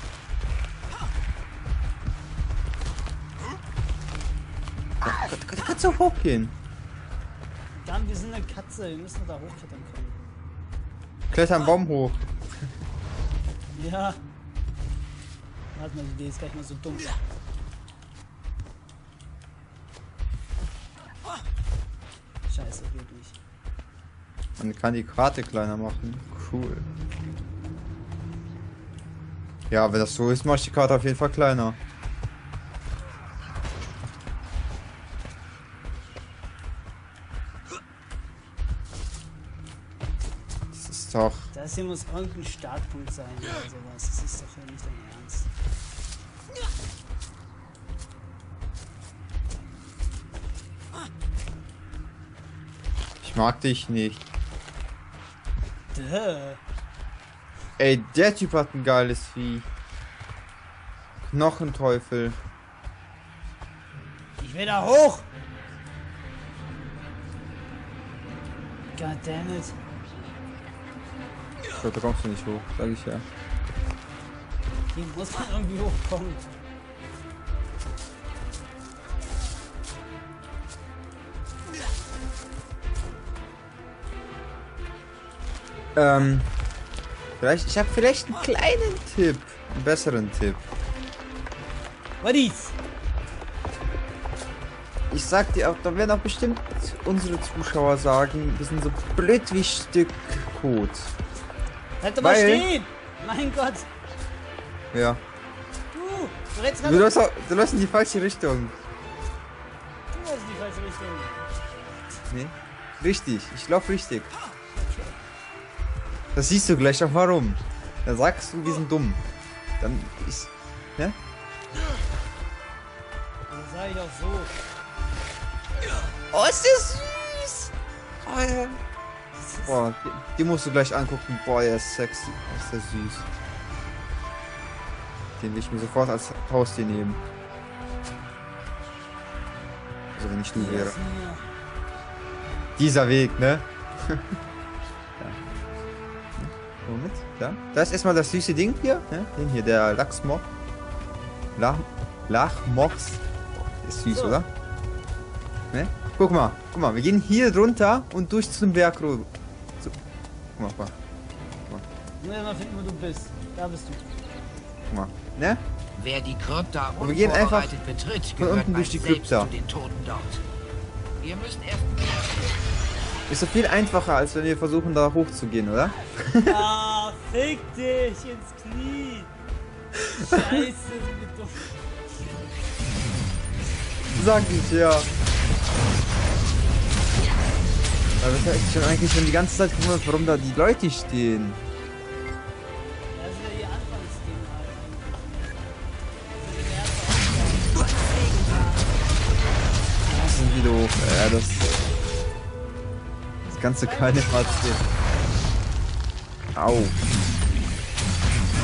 Da kannst du hochgehen. Dann, wir sind eine Katze. Wir müssen da hochklettern können. Kletter am Baum hoch. Ja. Warte mal, die Idee ist gleich mal so dumm. Scheiße, geht nicht. Man kann die Karte kleiner machen. Cool. Ja, wenn das so ist, mache ich die Karte auf jeden Fall kleiner. Das ist doch... Das hier muss irgendein Startpunkt sein oder sowas. Das ist doch ja nicht dein Ernst. Ich mag dich nicht. Duh. Ey, der Typ hat ein geiles Vieh. Knochenteufel. Ich will da hoch! Goddammit. So, da kommst du nicht hoch, sag ich ja. Hier muss man irgendwie hochkommen. Ich habe vielleicht einen kleinen Tipp. Einen besseren Tipp. Was ist? Ich sag dir auch, da werden auch bestimmt unsere Zuschauer sagen, wir sind so blöd wie Stück Kot. Bleib doch mal stehen! Mein Gott! Ja. Du rennst gerade. Du läufst in die falsche Richtung. Du läufst in die falsche Richtung. Nee. Richtig, ich lauf richtig. Das siehst du gleich auch warum. Dann sagst du, wir sind dumm. Dann ist. Ne? Das sag ich auch so. Oh, ist der süß! Oh, ja. Boah, die musst du gleich angucken. Boah, der ist sexy. Ist der süß. Den will ich mir sofort als Haustier nehmen. Also wenn ich du wäre. Dieser Weg, ne? Ja. Moment, da. Da ist erstmal das süße Ding hier, ne? Den hier, der Lachsmock. Lachmox. Ist süß, so. Oder? Ne? Guck mal, wir gehen hier runter und durch zum Berg rüber. So. Guck mal. Ich muss mal finden, wo du bist. Da bist du. Guck mal, ne? Wer die Krypta Und wir gehen einfach betritt, von unten durch die Krypta. zu den Toten dort. Wir müssen erst... Ist so viel einfacher, als wenn wir versuchen, da hochzugehen, oder? Ah, fick dich ins Knie. Scheiße, sind wir dumm. Sag ich, ja. Aber das ist schon eigentlich schon die ganze Zeit gewundert, warum da die Leute stehen. Das ist ja die Anfangsding halt. Das sind die doof. Ja, das ganze keine Fazit. Au.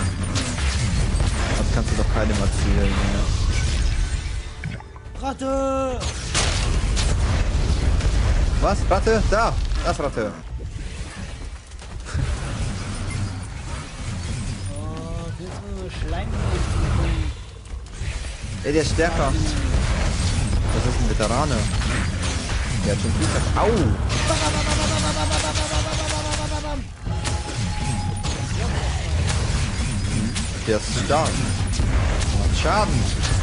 kannst du doch keinem erzählen. Ja. Ratte! Was? Ratte? Da! Das Ratte. Oh, willst du nur Schleim? Ey, der ist stärker. Das ist ein Veterane. Der hat schon viel Zeit. Au! Der ist stark. Macht Schaden.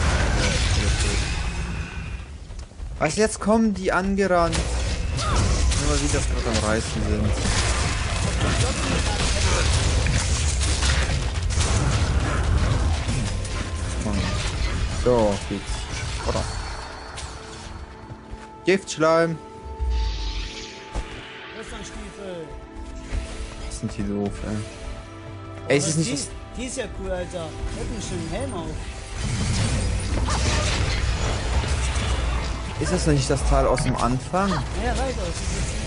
Was, jetzt kommen die angerannt. Nur mal wie das gerade am Reißen sind. So, geht's. Oder? Giftschleim. Stiefel. Was sind die doof, ey. Ey, es ist nicht das... Die ist ja cool, Alter. Hat einen schönen Helm auf. Ist das nicht das Teil aus dem Anfang? Ja, weiter. Das ist jetzt nicht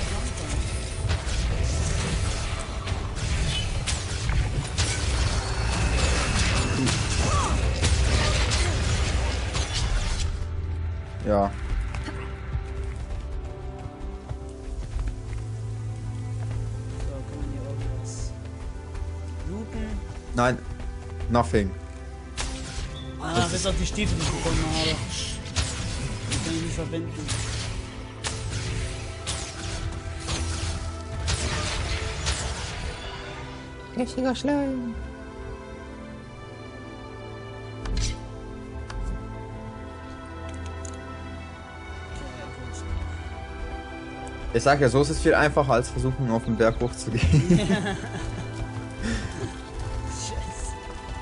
Ja. So, können wir hier irgendwas looten? Nein. Nothing. Ah, bis auf die Stiefel, die ich bekommen habe. Die kann ich nicht verwenden. Richtiger Schleim. Ich sag ja, so ist es viel einfacher als versuchen auf den Berg hochzugehen. Scheiße.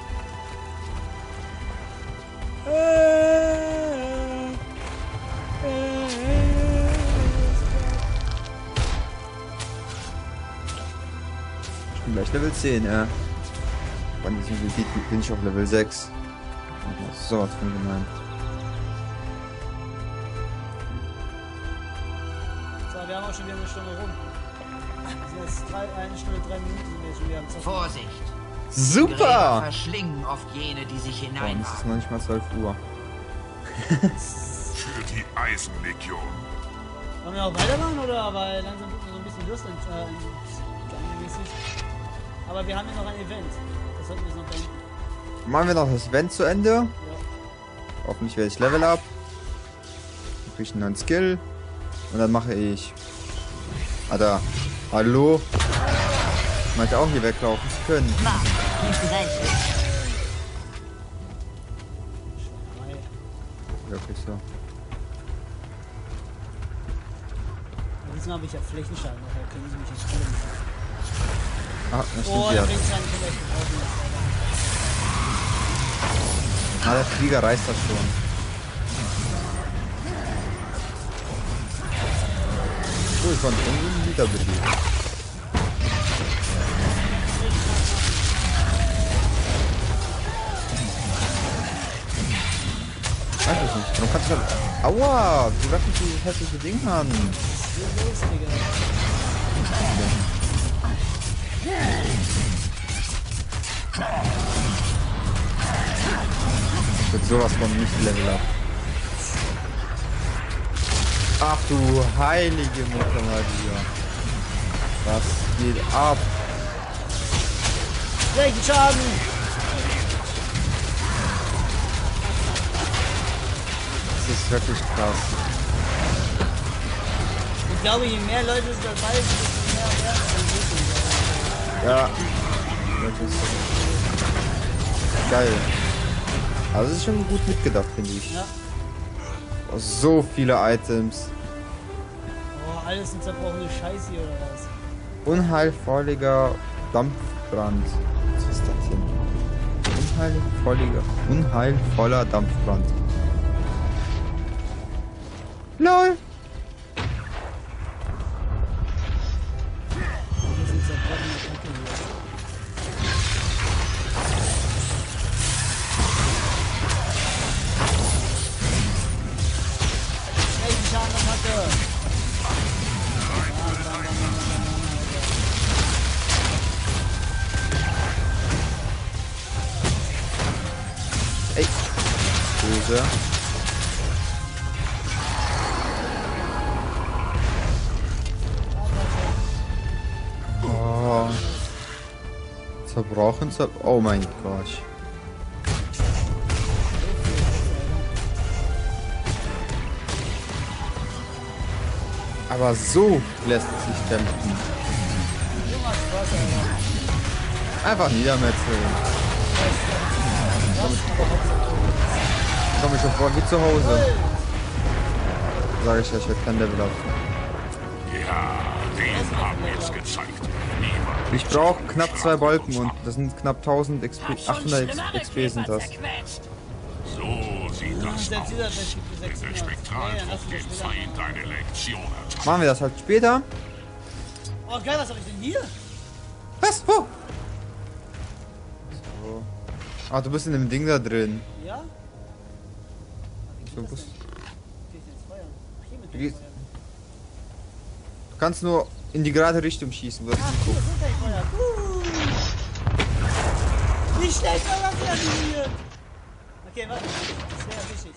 Ich bin gleich Level 10, ja. Bei diesem Gebiet bin ich auf Level 6. So was von gemeint. So, wir haben auch schon wieder eine Stunde rum. Das ist jetzt 1 Stunde 3 Minuten sind wir schon wieder am Zocken. Vorsicht! Super! Gräber verschlingen oft jene, die sich Oh, es ist hineinwagen. noch nicht mal 12 Uhr. Für die Eisenlegion. Wollen wir auch weitermachen oder? Weil langsam wird mir so ein bisschen Durst mäßig. Aber wir haben ja noch ein Event. Das sollten wir jetzt noch beenden. Machen wir noch das Event zu Ende. Ja. Hoffentlich werde ich Level up. Dann kriege ich einen neuen Skill. Und dann mache ich... Ah, da. Hallo? Ich meinte auch hier weglaufen zu können. Wirklich so. Diesmal habe ich ja Flächenschaden, daher können sie mich jetzt spielen. Ah, das stimmt Oh, ja. der Flächenschaden kann echt gebrauchen. Ah, der Flieger reißt das schon. So, ich konnte irgendwie wieder bewegen. Weiß ich nicht. Warum kannst du das... Aua! Du greifst nicht dieses hässliche Ding an. Ich wird sowas von nicht Level up. Ach du heilige Mutter Maria. Was geht ab? Flächenschaden! Das ist wirklich krass. Ich glaube, je mehr Leute dabei sind, desto mehr werden es dann Ja. Wirklich so. Geil. Also es ist schon gut mitgedacht, finde ich. Ja. Oh, so viele Items. Oh, alles ein zerbrochene Scheiße hier oder was? Unheilvolliger Dampfbrand. Was ist das denn? Unheilvoller Dampfbrand. LOL! Hier sind zerbrochene Kacke hier. Flächenschadenattacke! Hose. Oh. Zerbrochen, oh mein Gott. Aber so lässt es sich kämpfen. Einfach niedermetzeln. Komm ich schon vor wie zu Hause. Sage ich ja, ich werde kein Level up. Ja, den haben wir es gezeigt. Niemand. Ich brauche knapp 2 Balken und das sind knapp 1000 XP, 800 XP sind das. So sieht das aus. In der Spektraltrupp den Feind eine Lektion erteilt. Machen wir das halt später. Oh geil, was habe ich denn hier? Was? Wo? So. Ah, du bist in dem Ding da drin. Ja? Du bist... Hier ist jetzt Feuer. Ach, hier mit Du dem gehst- Feuer. Du kannst nur in die gerade Richtung schießen. Wo das Ach, hier hinguckt. ist kein Feuer. Wie schnell soll das werden hier? Okay, warte. Das wäre wichtig.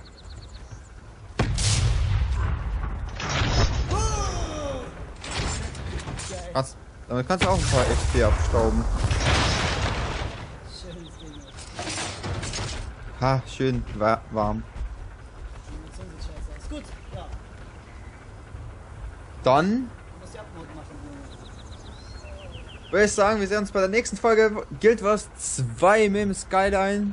Geil. Damit kannst du auch ein paar XP abstauben. Schönes Ding. Ha, schön warm. Die Munition sieht scheiße aus. Gut, ja. Dann Du musst die Abmod machen. würde ich sagen, wir sehen uns bei der nächsten Folge Guild Wars 2 mit dem Skyline.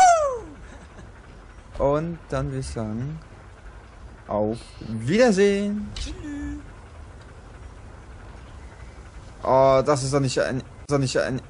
Und dann würde ich sagen, auf Wiedersehen. Oh, das ist doch nicht ein